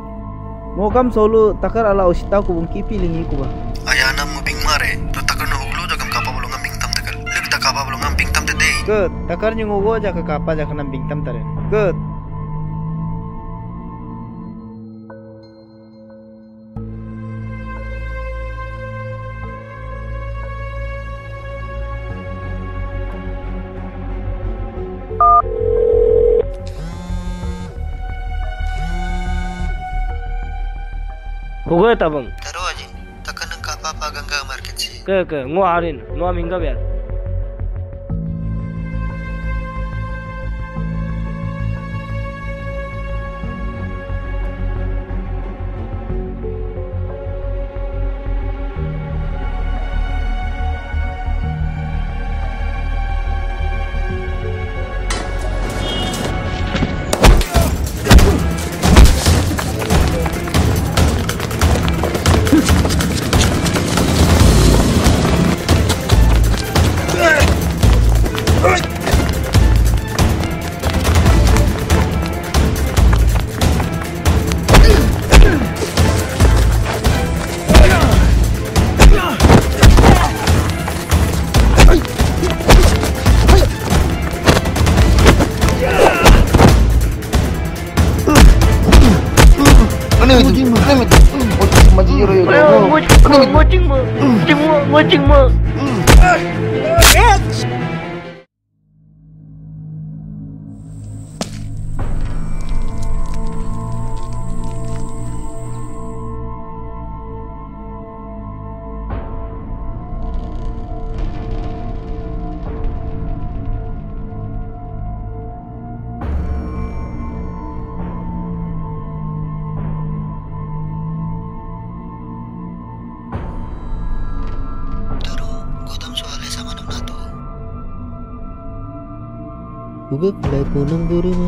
Mo kam solo takar ala usita ko bung kipi lingi ko ba. Ayana mo bing mare. Pero takar no huglo jagam kapa bolong ambing tam takal. Leg ta kapa bolong ambing tam te dei. Ke takar nyingo go jaka kapa jaka nambing tam taren. Ke Hugo tabang. Taro aji. Takkan nang kapa gangga market si. Ke ngo arin, ngo mingga biar. Ngocing mo. Ube kulai punang buru mah.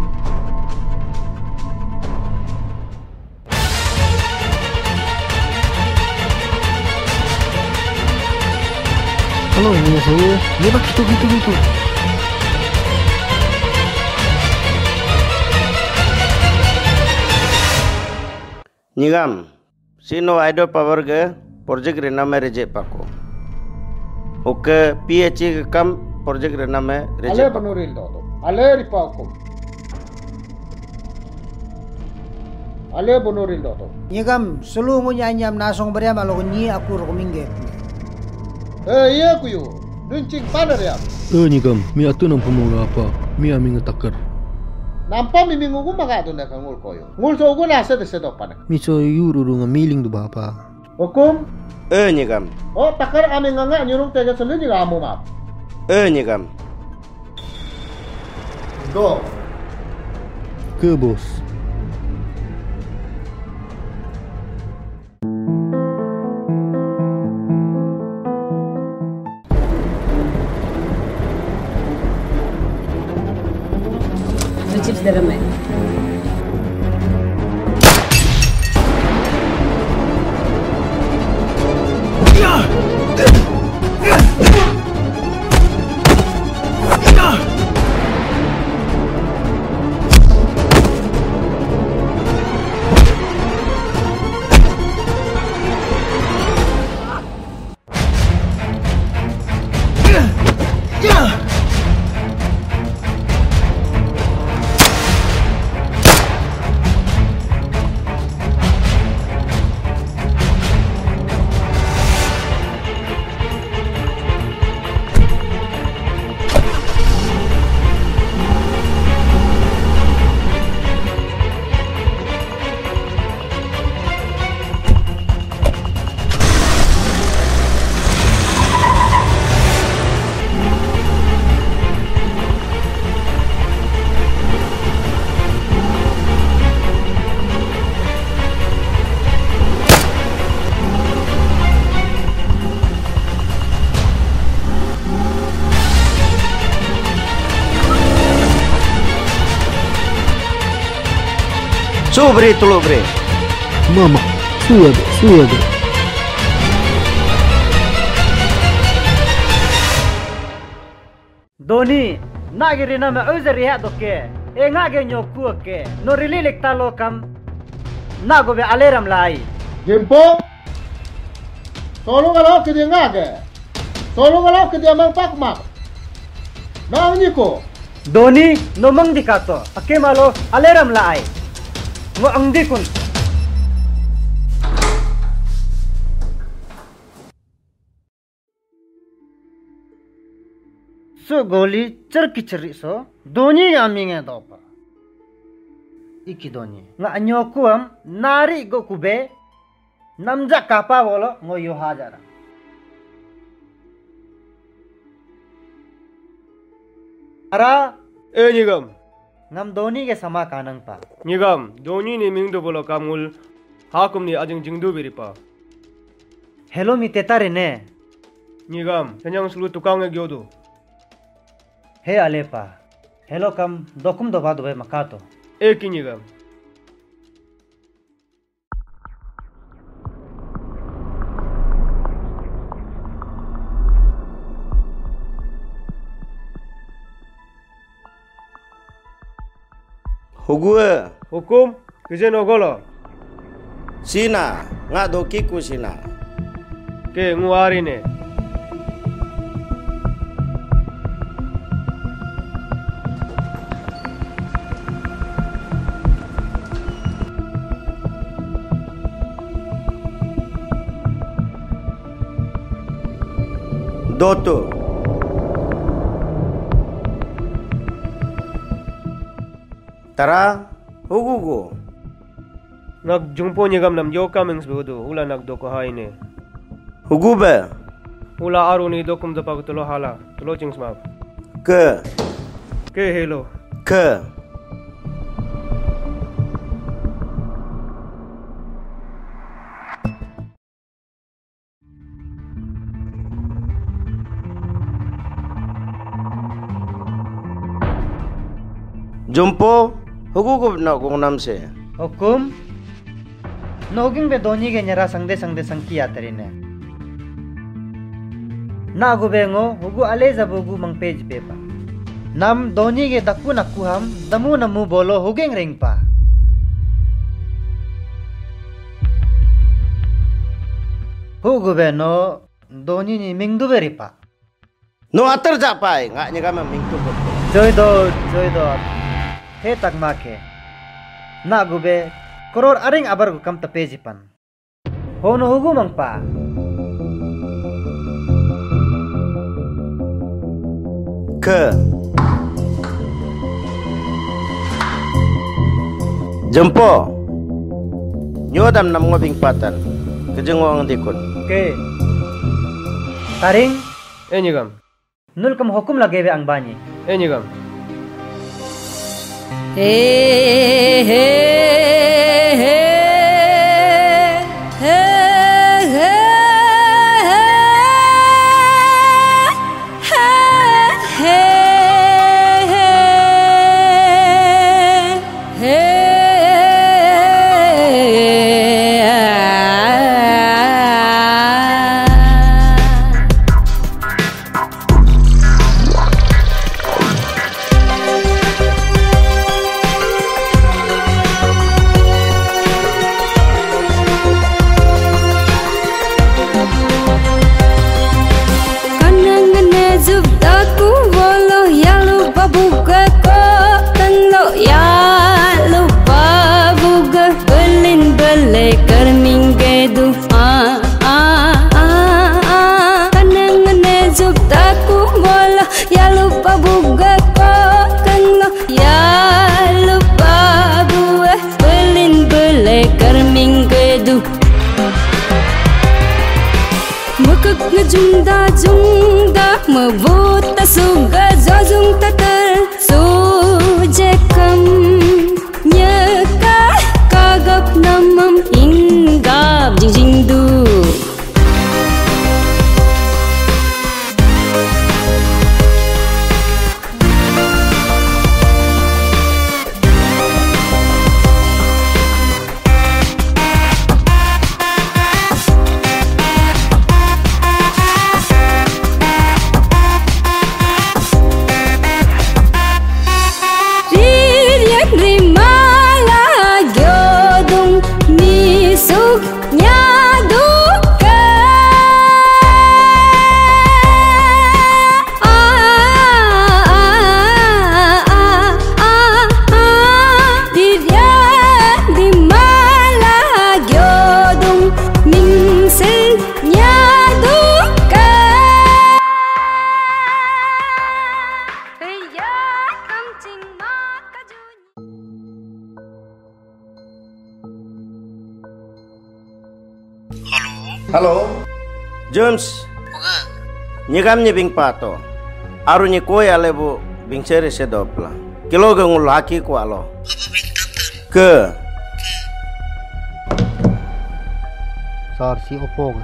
Halo, ini saya. Dia bak gitu. Nigam, Sino idol power ge project rena me reject pako. Oke PhD ke kam project rena me reject. Ale panuril do. Ale ripako. Ale bonuril do. Nyigam selu ngunyanyam nasong beria malo nyi aku rokomingge. Iya kuyu. Nuncing panar ya. Nyigam, mi atu nam pemoga apa? Mi aming takar. Nampa mi mingu maga tu nak ngul koyo. Ngul so gu nasa de sedok panak. Mi so yuru runga miling du bapa. Hukum? Nyigam. Oh takar aming nganga nyuruk teja selu juga amu map. Nyigam. Go. Ke bos. Chips dalam mai. Beri tolong beri. Mama, suada. Doni, nagiri na me uzeri hat doke. Ngage nyoku ke. No rililik talo kam. Nago be aleram lai. Jempo. Solo kalau ke dia ngage. Solo kalau ke dia mang pak mak. Nang niko. Doni, no mang dikato. Ake malo aleram lai. Ngo ang dikun. So goli cerki cerik so. Doni aming dopa. Iki doni. Nga anyokuam nari go kube. Namja kapa bolo ngoyo hajara. Ara. Nyigam. Ngam doni ke sama kanang pa. Nyigam, doni ni ming do bolo kamul hakum ni ajeng jingdu biri pa. Hello mi tetare ne. Nyigam, senyang sulu tukang e gyodo. He alepa. Hello kam dokum do badu be makato. Eki nyigam. Hukum kejen ogolo. Sina nga dokiku sina. Ke nguari ne. Doto. Tara, hugugo. Nagjungpo nyigam nam yoka mings behudu. Ula nagdoko haine. Hugube. Ula aru ni dokum da pagutulo hala. Tulo chings map. Ke. Ke hello. Ke. Jumpo. Hukuku Nagung namse. Hukum? Noging be doni ke nyara sangde sangki atarine. Nagu bengo hugu aleza bugu mang page pepa. Nam doni ke daku nakuham damu namu bolo hugeng ring pa. Hugo no doni ni mingdu beri pa. No atar japai ngak nyegam mingdu ko. Joy do. He tak make. Na gube koror aring abar gu kam tape jipan. Hono hugo mang pa. Ke Jempo Nyodam nam ngobing patan Kejengwang dikun Ke Taring Nyegam Nul kam hukum lagi be ang bani Nyegam Jungda mevuta suga zozung tatar sujekam nyeka kagap namam hinggap jingjingdu Halo James Nyegam nyebing pato Arunye koi alebu bing ceri sedopla Kilo gangul laki ku alo Ke Sar si opong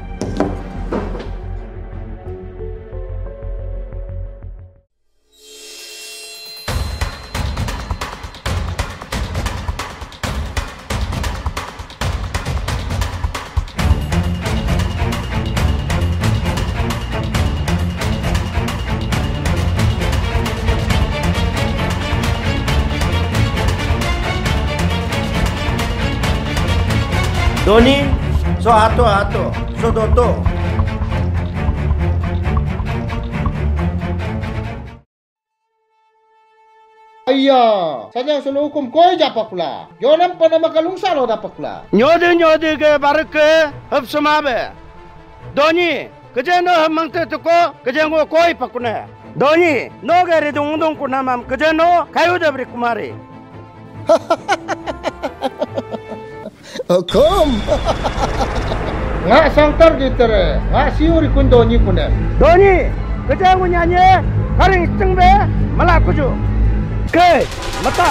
Doni, so ato, so doto. Ayah, saja selalu hukum koi japak pula. Yoram pada makalungsa lo dapat pula. Nyode ke barke, hab semabe. Doni, kejeno hamang tetuko, kejengo koi pakune. Doni, no gari dong kunamam, kejeno kayu dabri kumari. Hukum. Ngak sangtar gitere, ngak siuri kun Doni kuner. Doni, kejengo nyanyi, haring cengbe, malah kuju. Ke, mata.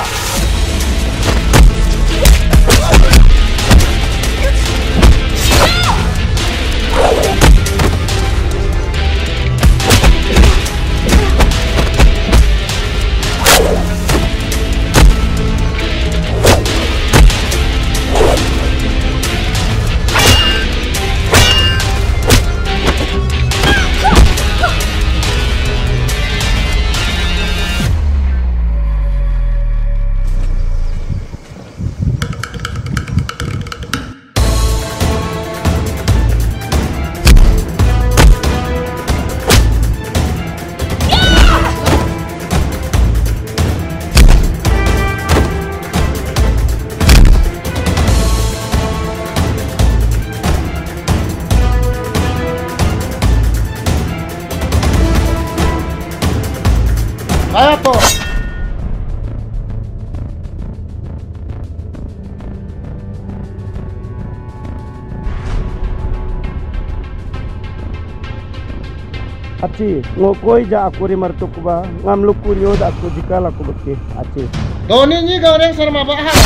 Kaya to. Aci, ngokoi ja aku ri martuk ba, ngam luku nyod aku jika laku beki. Aci. Doni ni goreng sarma bahar.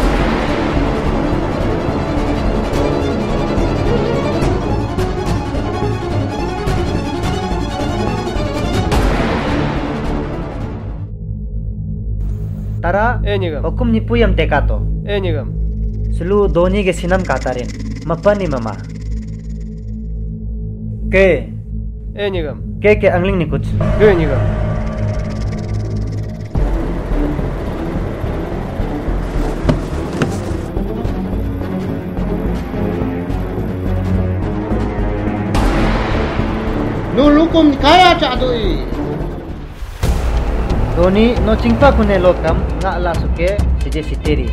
Tara, nyigam. Hukum ni puyam tekato. Nyigam. Selu doni ke sinam katarin. Mapani mama. Ke. Nyigam. Ke angling ni kuch. Nyigam. Nulukum kaya cadui. Doni no cingpa kune lokam ngak la suke seje siteri.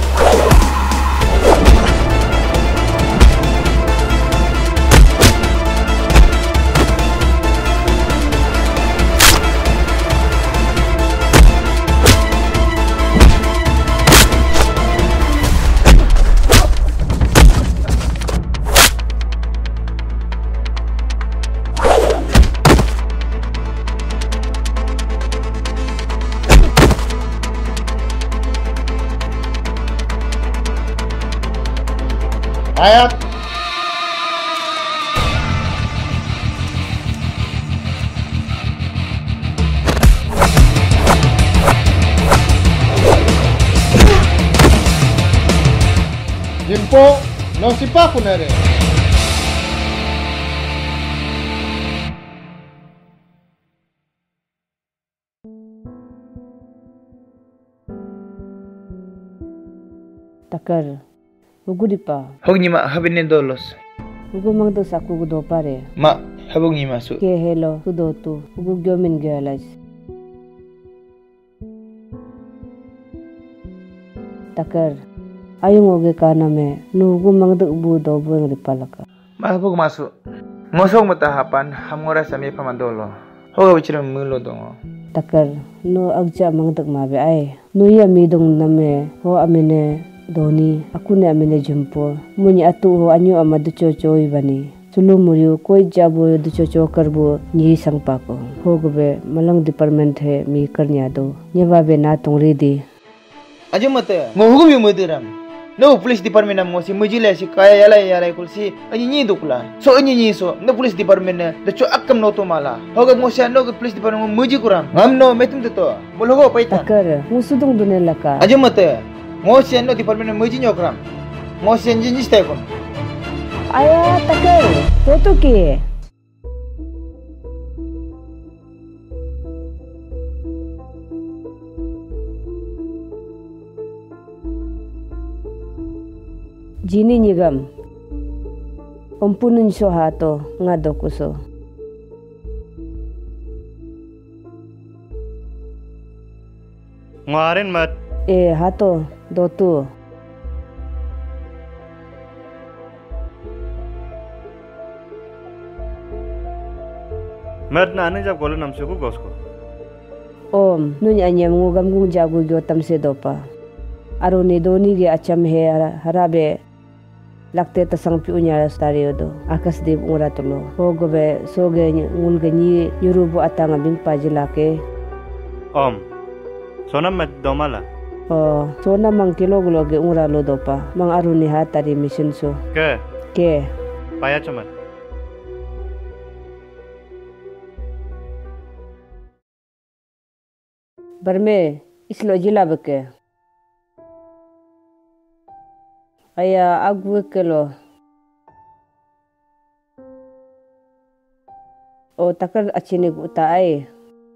Ayat. Jimpo no sipa kunere. Takar. Ugudipa. Hogni ma habine dolos. Ugu mangdo saku gudo pare. Ma habogni masu. Ke hello sudotu. Ugu gyomin galas. Takar. Ayung oge kana me. Nugu mangdo ubu do bueng ripalaka. Ma habog masu. Ngosong mata hapan hamora sami pamandolo. Hoga bichira mulo dongo. Takar. No agja mangdo mabe ay. No ya midong name. Ho amene. Doni, aku ne amene jumpo. Muni atu ho anyo amadu coco ibani. Sulu muriu koi jabo du coco karbo nyi sangpa ko. Ho gobe malang department he mi karnya do. Nyaba be na tong redi. Aja mate. Ngohugum yu mudiram. No police department am ngosi mujile si kaya yala kulsi anyi nyi dukla. So anyi nyi so no police department ne de co akam no to mala. Hoga ngosi no police department muji kuram. Ngam no metum to. Bologo paitan. Takar, musudung dunelaka. Aja mate. Ngosian no department muji nyokram. Ngosian jinjis tekon. Ayah takar. Toto ke. Jini nyigam. Ompunun so hato ngadokuso. Ngarin mat. Hato. Dotu. Mat na ane jab golo namse ko gosko. Om, nunya anyam ngugam ngung jagu gyo tamse dopa. Aruni doni ge acham he harabe lakte tasang pi unya stario do. Akas de nguratulo. Hogobe soge ngulge ni nyurubu atanga bing pajilake. Om. Sonam mat domala. Oh, sona mang kilogulo ge ungra lo dopa. Mang aruni ha tari mission so. Ke. Paya chamat. Barme islo jila beke. Aya agwe kelo. O takar achine guta ai.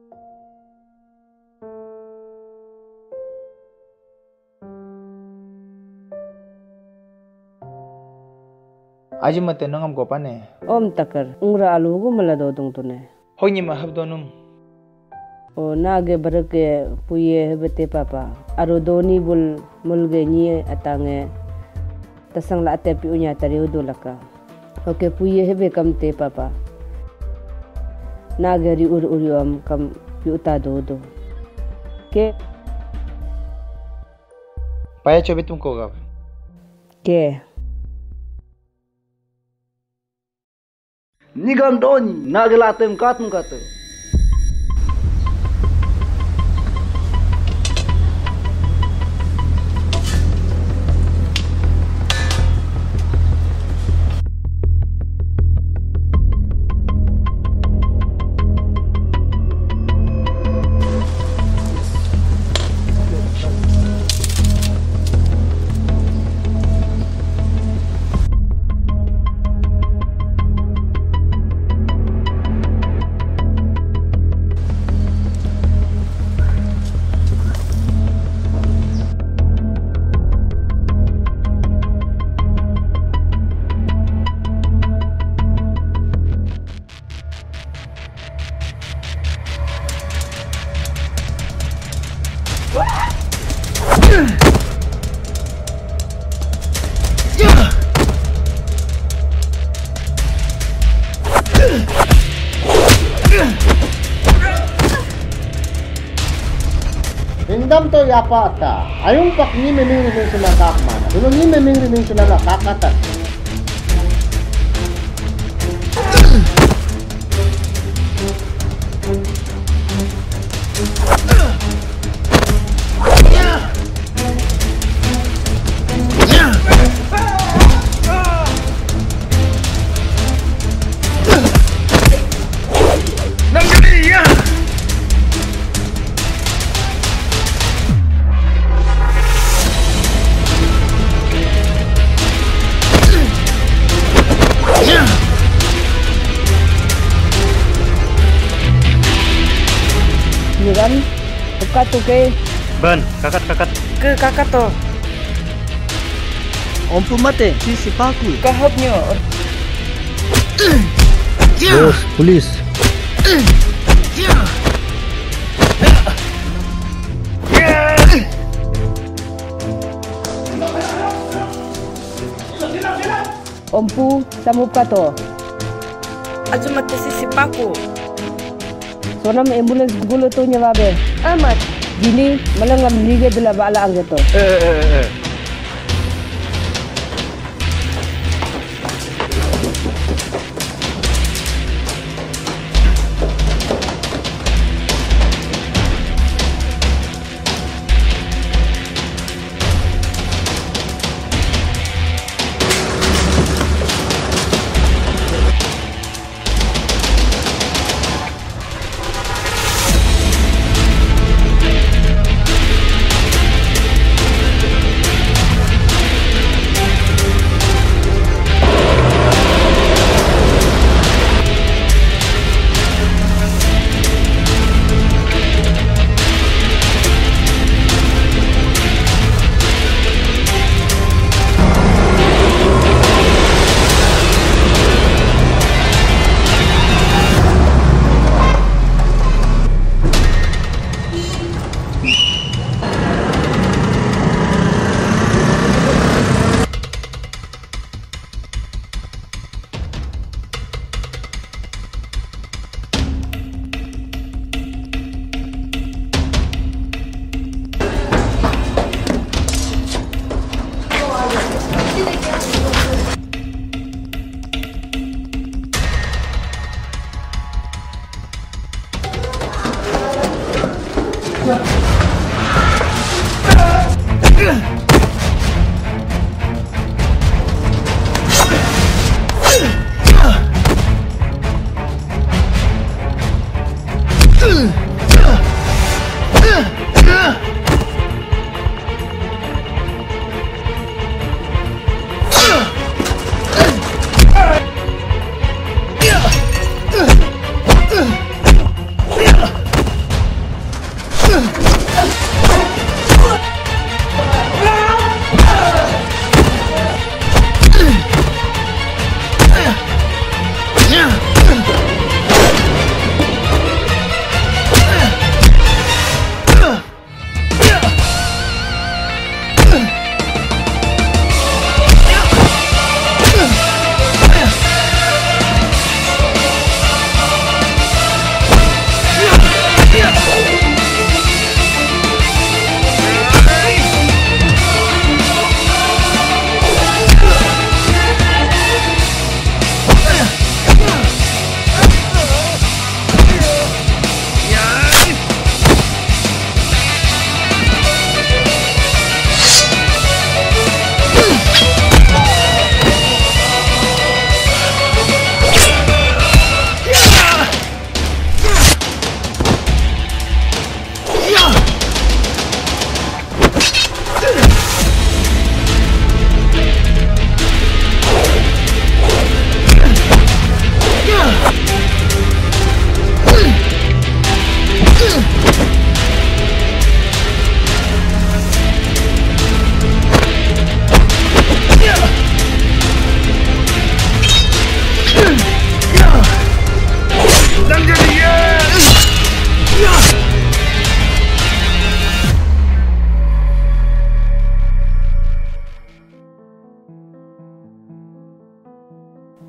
Aji mate nangam ko pane. Om takar ungra alu gu malado dung tune. Hogni ma habdonum. O nage barake puye hebete papa. Aro doni bul mulge ni atange. Tasang la ate pi unya tari udulaka. Oke puye hebe kam te papa. Nage ri uri om kam pi uta do. Ke. Paya coba tumpuk kau. Ke. Nigam doni nagelatem katum katu. Indam to yapa ata. Ayung pak ni meming riming sulang kakmana. Dulu ni meming riming sulang kakatan. Kakak ke? Ban, kakak. Ke kakak to? Om mate, si paku. Kahapnya. Bos, polis. Ompu samup kato. Ajumat si paku. Sonam ambulans gulo to nyawabe. Amat. Gini malangam lige bila bala ang gato.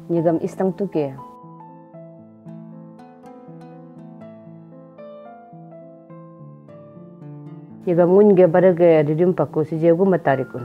nyegam istang tu ke. Nyegam ngun ge barage didim paku si jegu matarikun.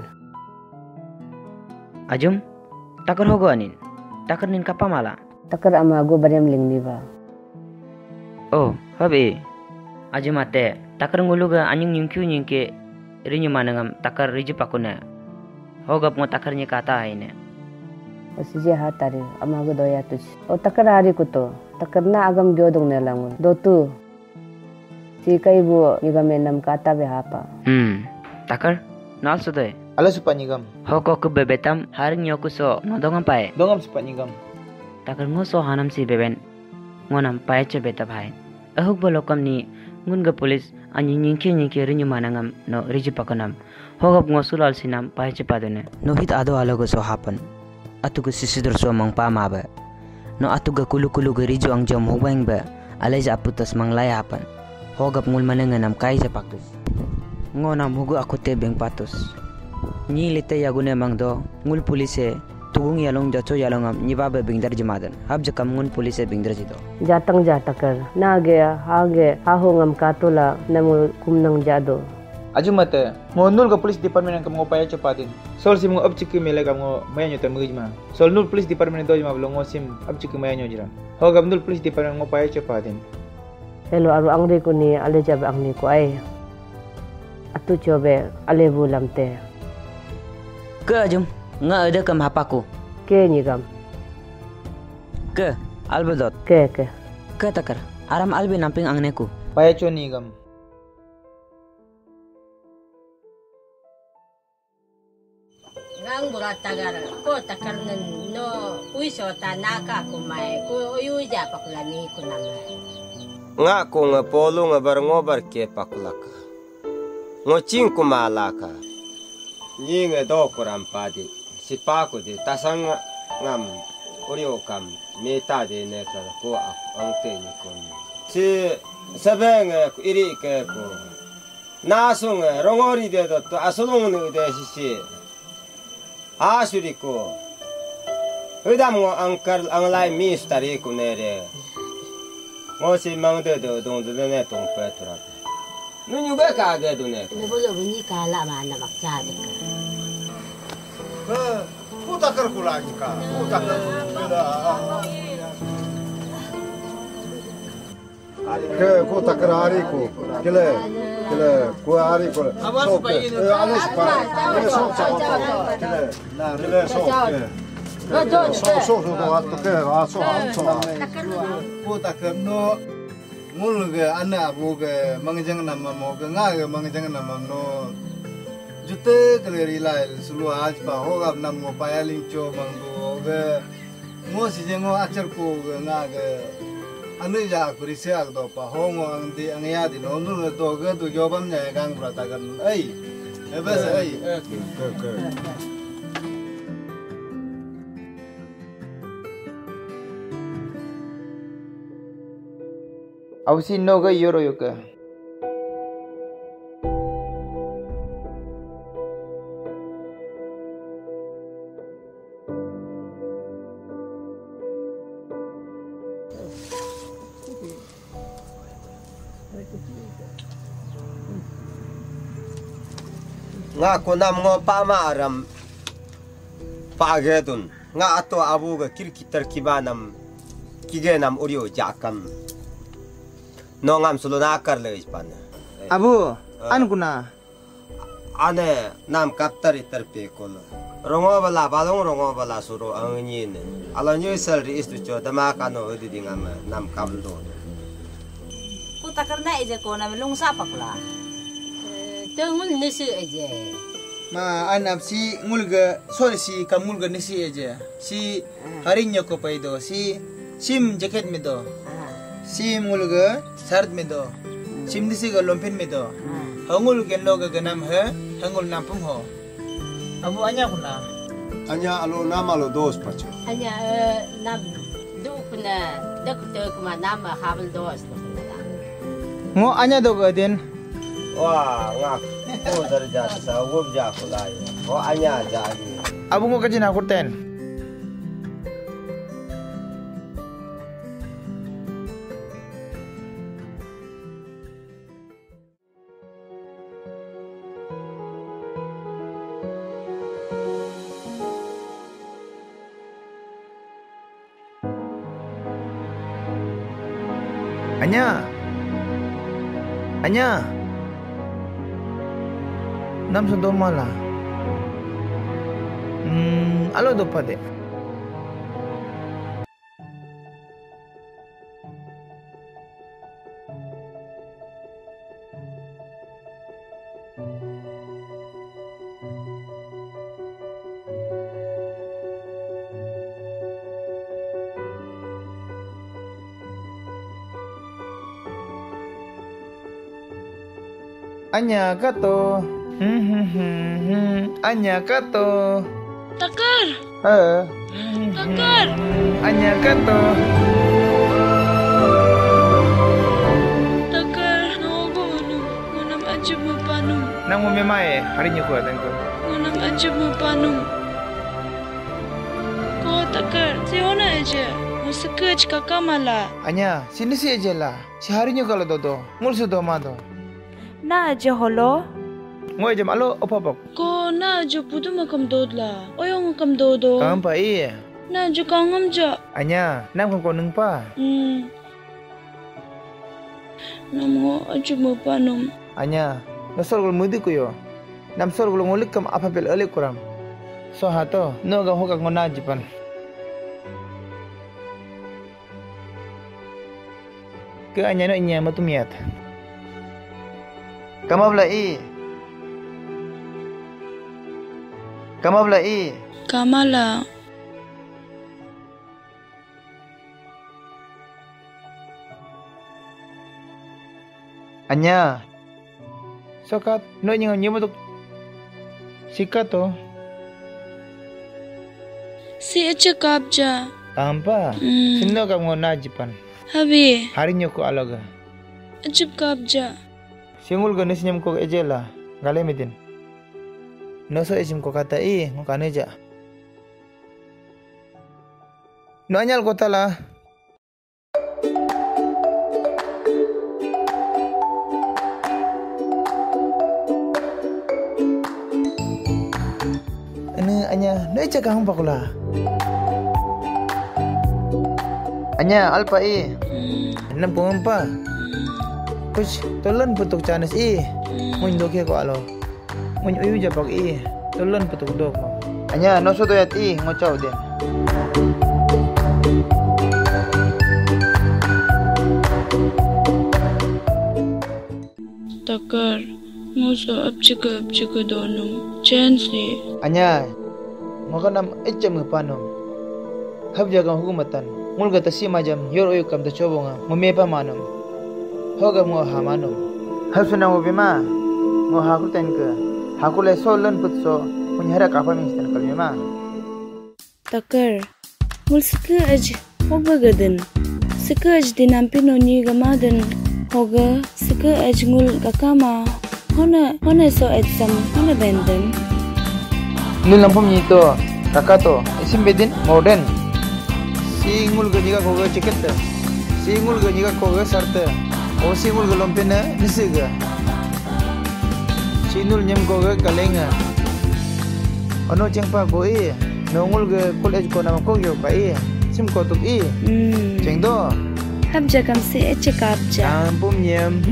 Ajum, takar hogo anin. Takar nin kapa mala. Takar ama go barem ling ni ba. Oh, habe. Ajum ate takar nguluga anyung nyungkyu nyingke rinyu manangam takar riju pakuna. Hogap ngo takar nya kata aine. Si je hatari ama go doya tuj. O takar hari ko to. Takar na agam gyodong ne langun. Do tu. Si kai bu nyegam enam kata be hapa. Takar nal suday. Ala supa nyigam. Hoko ke bebetam haring nyoku so nodongam pae. Dongam supa nyigam. Takar ngo so hanam si beben. Ngonam pae che beta bhai. Ahuk bolokam ni ngun ga polis anyi nyingke rinyu manangam no riji pakanam. Hogap ngo sulal sinam pae che padune. No hit ado alogo so hapan. Atuga sisidur so mang pa mabe. No atuga kulu ga riju ang jom hubang be. Alaiza aputas mang laya hapan. Hogap ngul mananganam kai je paktus. Ngonam hugu aku te beng patus. Ni lite yagune mangdo ngul polise tugung yalong jacho yalongam nibabe bingdar jemadan hab jakam ngun polise bingdar jido jatang jatakar na ge ha hongam katula namul kumnang jado ajumate ngonul ga police department kam ngopaya cepatin sol sim ngo abchiki mele kam ngo mayanyo tamujma sol nul police department do jma blongo sim abchiki mayanyo jira ho gam nul police department ngopaya cepatin hello aru angre ko ni ale jab angni ko ai atu cobe ale bulamte ke ajum nga ada kam hapaku ke nyigam ke albadot ke takar aram albi namping angneku payacho nigam ngang buratagar ko takar no uiso tanaka kumai ko uyuja pakulani kunanga nga ko nga polo nga barangobar ke pakulaka ngo ching kumalaka Nyinga do koram padi si paku de tasang ngam orio kam meta de ne ka ko ang te ni kon si sabeng iri ke ko nasung rongori de to asolong ne de si asuri ko udam ngo angkar ang lai mistari ko ne re ngo si mang de do dong de ne tong pa tra Nunyu ga ka ga do ne. Ne bolo bunyi kala mana makcha de ka. Ku takar kula ni ka. Ku takar kula. Ke ku takar hari ku. Kile ku hari ku. Awas pa ini. Alas pa. Kile sok cha. Kile. Na kile sok. Sok do atto ke aso anso. Ku takar no ngul ge anak bu ge mangjang nama mo ge nga ge mangjang nama no jute keleri lail sulu aj pa hogap nam mo payaling cho mangdo ge mo si je ngo acher ko ge nga ge anu ja kuri se ag do pa hongo ang di ang ya di no nu do ge do jobam nya gang brata gan ai ebes ai ke Ausi no ga yoro yoka. Nga ko nam ngo pa maram pagedun nga ato abu ga kirkitar kibanam kigenam urio jakam no ngam sulu nakar le ispan abu an guna ane nam kaptar iterpe kol rongo bala balong rongo bala suru angin ala nyu sel ri istu cho dama kano edi dingam nam kablo ku takar na ije ko na lung sapa kula tengul nisi aja ma anap si ngulga sorry si kamulga nisi aja si harinya ko paido si sim jacket me do sim ngulga sard me do sim disi ga lompen me do hangul ken loga ganam he hangul nampum ho abu anya kuna anya alo nama lo dos pacho anya nam do kuna dak te kuma nam habel dos ngo anya do ga den wah ngak ko darja sa wob ja kulai ko anya ja ni abu ngo kajina kurten Anya. Anya. Nam sudah malah. Alo dopa deh. Anya kato. Anya kato. Takar. Takar. Anya kato. Takar, nago anu, ngunam aja mo panum. Nang mo memae, hari nyo ko atang ko. Ngunam aja mo panum. Ko takar, siona aja. Musikaj kakamala. Anya, sini si aja lah. Si hari nyo kalau dodo, ngul sudo mado. Na aja holo. Ngoy jam alo opopok. Ko na aja pudu makam dodla. Oyong makam dodo. Kang pa iya. Na aja kangam ja. Anya, nam kang koneng pa. Namo aja mo panum. Anya, nasol gul mudi ko yo. Nam sol gul ngulik kam apa bel alik kurang. So hato, no ga hoka ngona jipan. Ke anya no inya matumiat. Kamavlai. Kamavlai. Kamala. Anya. Sokat no nyang nyemutuk. Sikato. Si aja kapja. Tampa. Sino ka ngona jipan. Habi. Hari nyo ko alaga. Ajib kapja. Singul ganis nyam ko ejela. Galemitin. No so isim ko kata ngukane ja. No anyal ko tala. Anya, no eja kahang pakula. Anya alpa enam pumpa. Kus tolan putuk canis mun doke ko alo. Mun uyu japak tolan putuk dok. Anya no so doyat ngocau dia. Takar, muso abjika donum. Chance. Anya, makanam ecem panom. Hab jaga hukumatan. Mulga tasi majam yor uyu kam ta chobonga. Mumepa manam. Hoga mo hamanum. Hasuna mo bima. Mo hakutan ke. Hakule solan putso. Punyara kapa minstan kalmema. Takar. Mul sika aj hoga gadan. Sika aj dinampi noni gamadan. Hoga sika aj ngul kakama. Hona so etsam. Hona bendan. Nul lampum nito. Kakato. Isim bedin modern. Singul gajiga hoga ciketa. Singul gajiga hoga sarta. O singul galompena nisiga. Sinul nyam ko kalenga. Ano cengpa ko nongul ge college ko nam ko yo pa sim ko tuk cengdo. Habja kam se cekapja. Ampum nyam.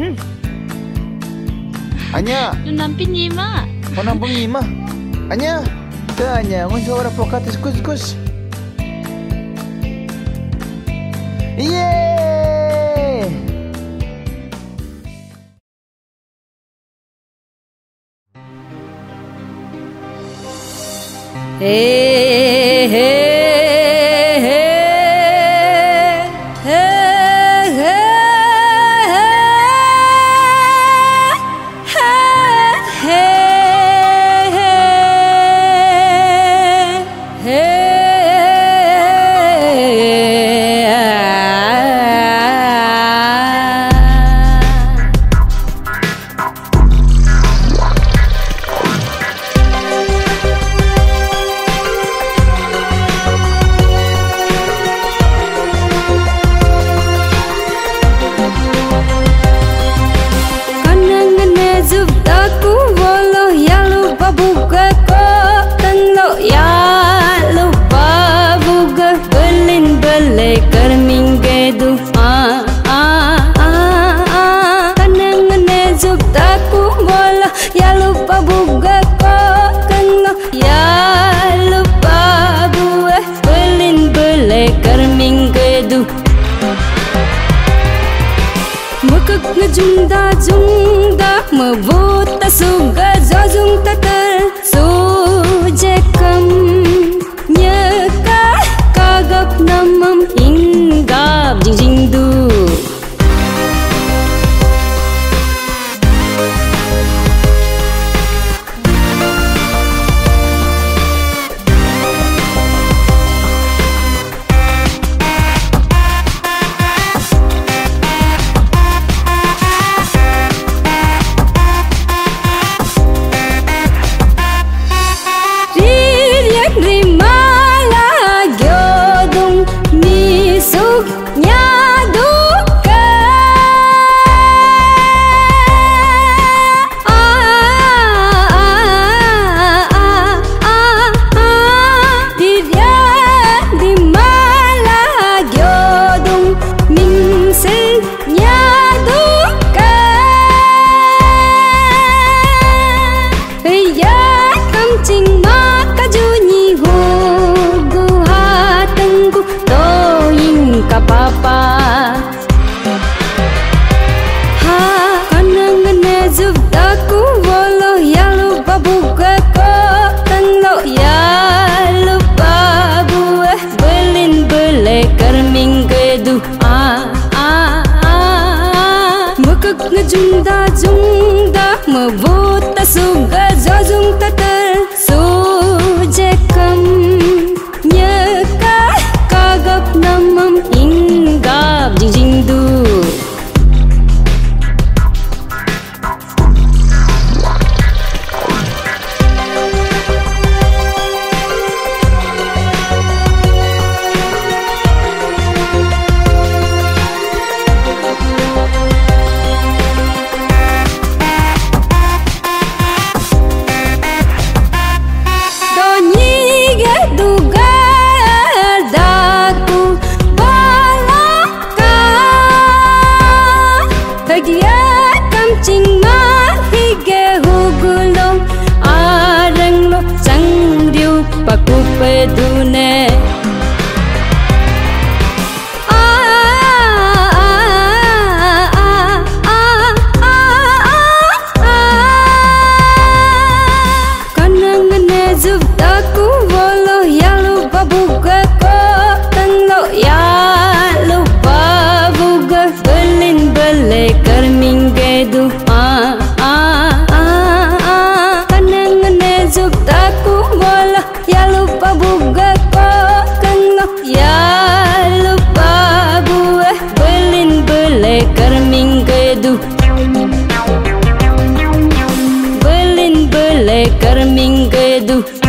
Anya. Nampi nyima. Nampum nyima. Anya. Tanya ngon suara pokatis kus. Hey, hey, hey, hey, hey, hey. Mukuk ngejungda jungda mebuta suga jojung tatar sujekam nyeka kagap namam hinggap jingjingdu. Ngejungda jungda mebuta suga jojung tatar sujekam nyeka kagap namam hinggap jingjingdu. Pedune kanangane zubdaku wolo ya lupa buka kok tanglo ya lupa buka belin bele kerminggedu kanangane zubdaku wolo ya lupa buka kok tanglo ya lupa buah belin bele kerminggedu belin bele kerminggedu.